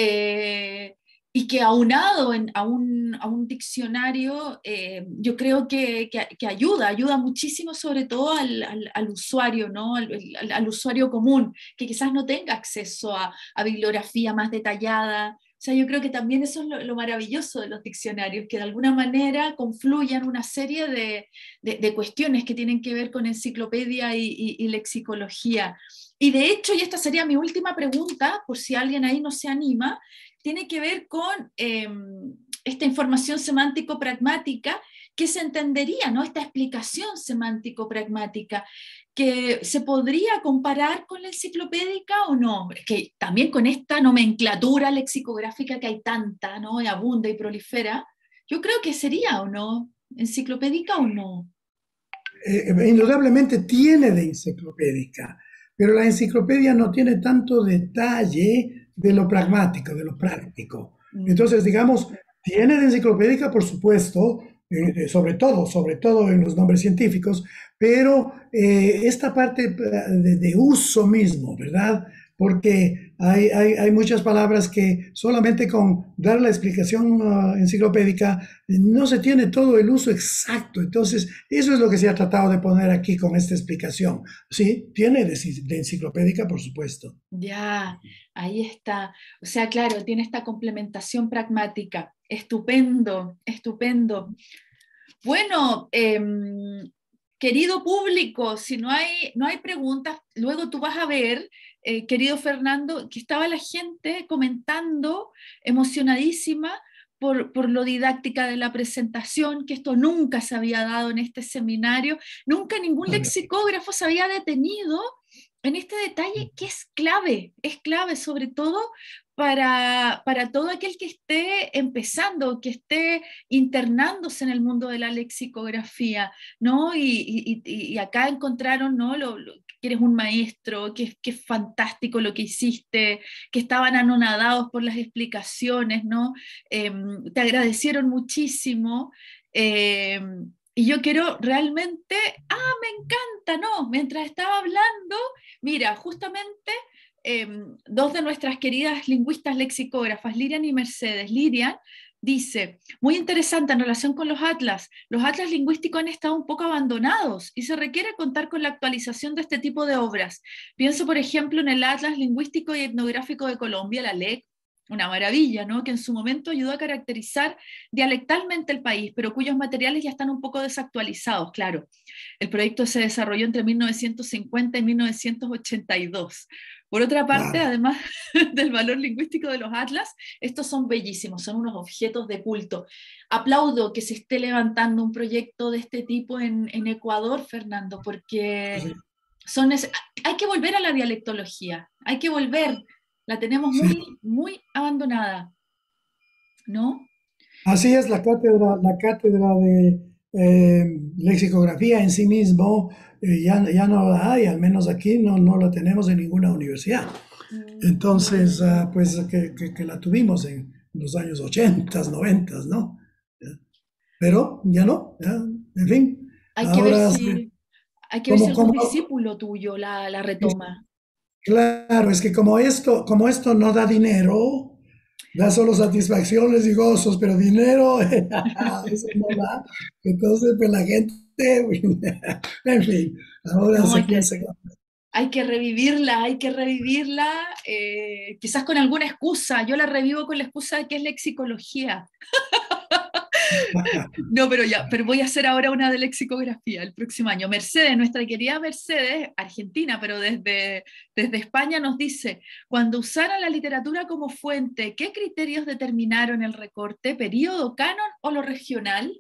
Eh, y que aunado en, a, un, a, un, diccionario, eh, yo creo que, que, que, ayuda, ayuda muchísimo sobre todo al, al, al usuario, ¿no? Al, al, al, usuario común, que quizás no tenga acceso a, a bibliografía más detallada. O sea, yo creo que también eso es lo, lo maravilloso de los diccionarios, que de alguna manera confluyan una serie de, de, de cuestiones que tienen que ver con enciclopedia y, y, y lexicología. Y de hecho, y esta sería mi última pregunta, por si alguien ahí no se anima, tiene que ver con eh, esta información semántico-pragmática que se entendería, ¿no? Esta explicación semántico-pragmática, que se podría comparar con la enciclopédica o no, que también con esta nomenclatura lexicográfica que hay tanta, ¿no? Y abunda y prolifera, yo creo que sería o no, enciclopédica o no. Eh, indudablemente tiene de enciclopédica, pero la enciclopedia no tiene tanto detalle de lo pragmático, de lo práctico. Mm. Entonces, digamos, tiene de enciclopédica, por supuesto, eh, sobre todo, sobre todo en los nombres científicos, pero eh, esta parte de, de, uso mismo, ¿verdad? Porque hay, hay, hay, muchas palabras que solamente con dar la explicación uh, enciclopédica no se tiene todo el uso exacto. Entonces, eso es lo que se ha tratado de poner aquí con esta explicación. Sí, tiene de, de enciclopédica, por supuesto. Ya, ahí está. O sea, claro, tiene esta complementación pragmática. Estupendo, estupendo. Bueno, eh, querido público, si no hay, no hay preguntas, luego tú vas a ver, eh, querido Fernando, que estaba la gente comentando, emocionadísima por, por lo didáctica de la presentación, que esto nunca se había dado en este seminario, nunca ningún lexicógrafo se había detenido en este detalle que es clave, es clave sobre todo para, para todo aquel que esté empezando, que esté internándose en el mundo de la lexicografía, ¿no? Y, y, y acá encontraron, ¿no? Lo, lo, que eres un maestro, que, que es fantástico lo que hiciste, que estaban anonadados por las explicaciones, ¿no? Eh, te agradecieron muchísimo. Eh, y yo quiero realmente, ah, me encanta, ¿no? Mientras estaba hablando, mira, justamente eh, dos de nuestras queridas lingüistas lexicógrafas, Lirian y Mercedes. Lirian dice, muy interesante en relación con los atlas, los atlas lingüísticos han estado un poco abandonados y se requiere contar con la actualización de este tipo de obras. Pienso, por ejemplo, en el Atlas Lingüístico y Etnográfico de Colombia, la L E C, una maravilla, ¿no? Que en su momento ayudó a caracterizar dialectalmente el país, pero cuyos materiales ya están un poco desactualizados, claro. El proyecto se desarrolló entre mil novecientos cincuenta y mil novecientos ochenta y dos. Por otra parte, Claro. además del valor lingüístico de los atlas, estos son bellísimos, son unos objetos de culto. Aplaudo que se esté levantando un proyecto de este tipo en, en Ecuador, Fernando, porque Sí, son hay que volver a la dialectología, hay que volver, la tenemos sí. muy, muy abandonada, ¿no? Así es, la cátedra, la cátedra de eh, lexicografía en sí mismo eh, ya, ya no la hay, al menos aquí no, no la tenemos en ninguna universidad. Mm. Entonces, ah, pues que, que- que la tuvimos en los años ochenta, noventa, ¿no? Pero ya no, ya, en fin. Hay que ver Ahora, si, hay que ver si como, algún como, discípulo tuyo la, la retoma. claro, es que como esto, como esto no da dinero, da solo satisfacciones y gozos, pero dinero, eso no da. Entonces, pues la gente, en fin, ahora No, se hay que, piensa que... hay que revivirla, hay que revivirla, eh, quizás con alguna excusa. Yo la revivo con la excusa de que es lexicología. No, pero ya, pero voy a hacer ahora una de lexicografía el próximo año. Mercedes, nuestra querida Mercedes, argentina, pero desde, desde España nos dice, cuando usaron la literatura como fuente, ¿qué criterios determinaron el recorte? ¿Período, canon o lo regional?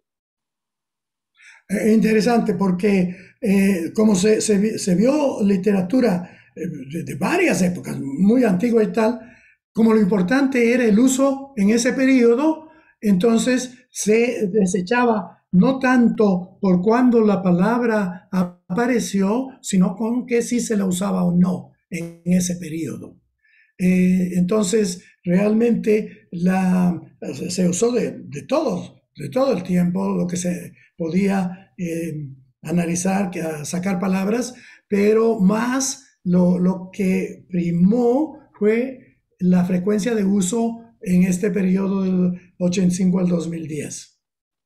Eh, interesante porque eh, como se, se vi- se vio literatura eh, de, de varias épocas, muy antigua y tal, como lo importante era el uso en ese periodo, entonces se desechaba no tanto por cuándo la palabra apareció, sino con que si se la usaba o no en ese periodo. Eh, entonces, realmente la, se usó de, de, todo, de todo el tiempo, lo que se podía eh, analizar, sacar palabras, pero más lo, lo, que primó fue la frecuencia de uso en este periodo del ochenta y cinco al dos mil diez.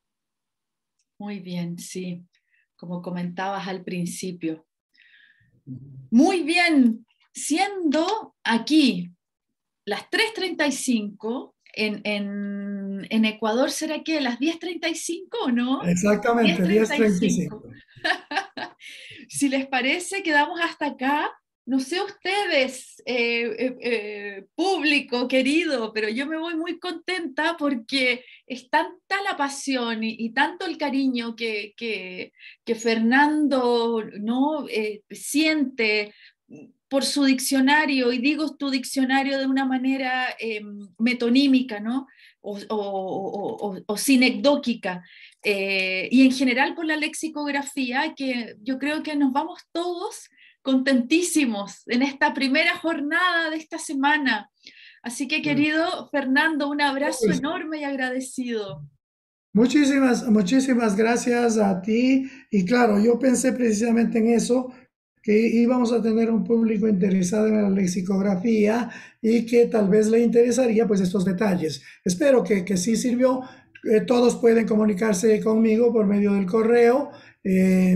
Muy bien, sí, como comentabas al principio. Muy bien, siendo aquí las tres treinta y cinco, en, en, en Ecuador será que las diez treinta y cinco o no? Exactamente, diez treinta y cinco. diez treinta y cinco. Si les parece, quedamos hasta acá. No sé ustedes, eh, eh, eh, público querido, pero yo me voy muy contenta porque es tanta la pasión y, y tanto el cariño que, que, que Fernando, ¿no? eh, siente por su diccionario, y digo tu diccionario de una manera eh, metonímica, ¿no? O, o, o, o, o sinecdóquica, eh, y en general por la lexicografía, que yo creo que nos vamos todos contentísimos en esta primera jornada de esta semana. Así que, querido Fernando, un abrazo Pues, enorme y agradecido. muchísimas, muchísimas gracias a ti. Y claro, yo pensé precisamente en eso, que íbamos a tener un público interesado en la lexicografía y que tal vez le interesaría pues estos detalles. Espero que, que sí sirvió. Eh, todos pueden comunicarse conmigo por medio del correo. Eh,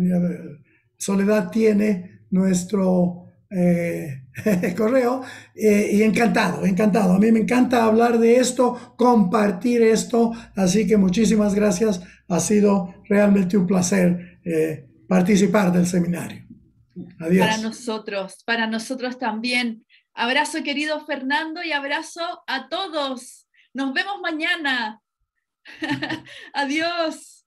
Soledad tiene nuestro eh, correo eh, y encantado, encantado. A mí me encanta hablar de esto, compartir esto, así que muchísimas gracias. Ha sido realmente un placer eh, participar del seminario. Para Adiós. nosotros, para nosotros también. Abrazo, querido Fernando, y abrazo a todos. Nos vemos mañana. Adiós.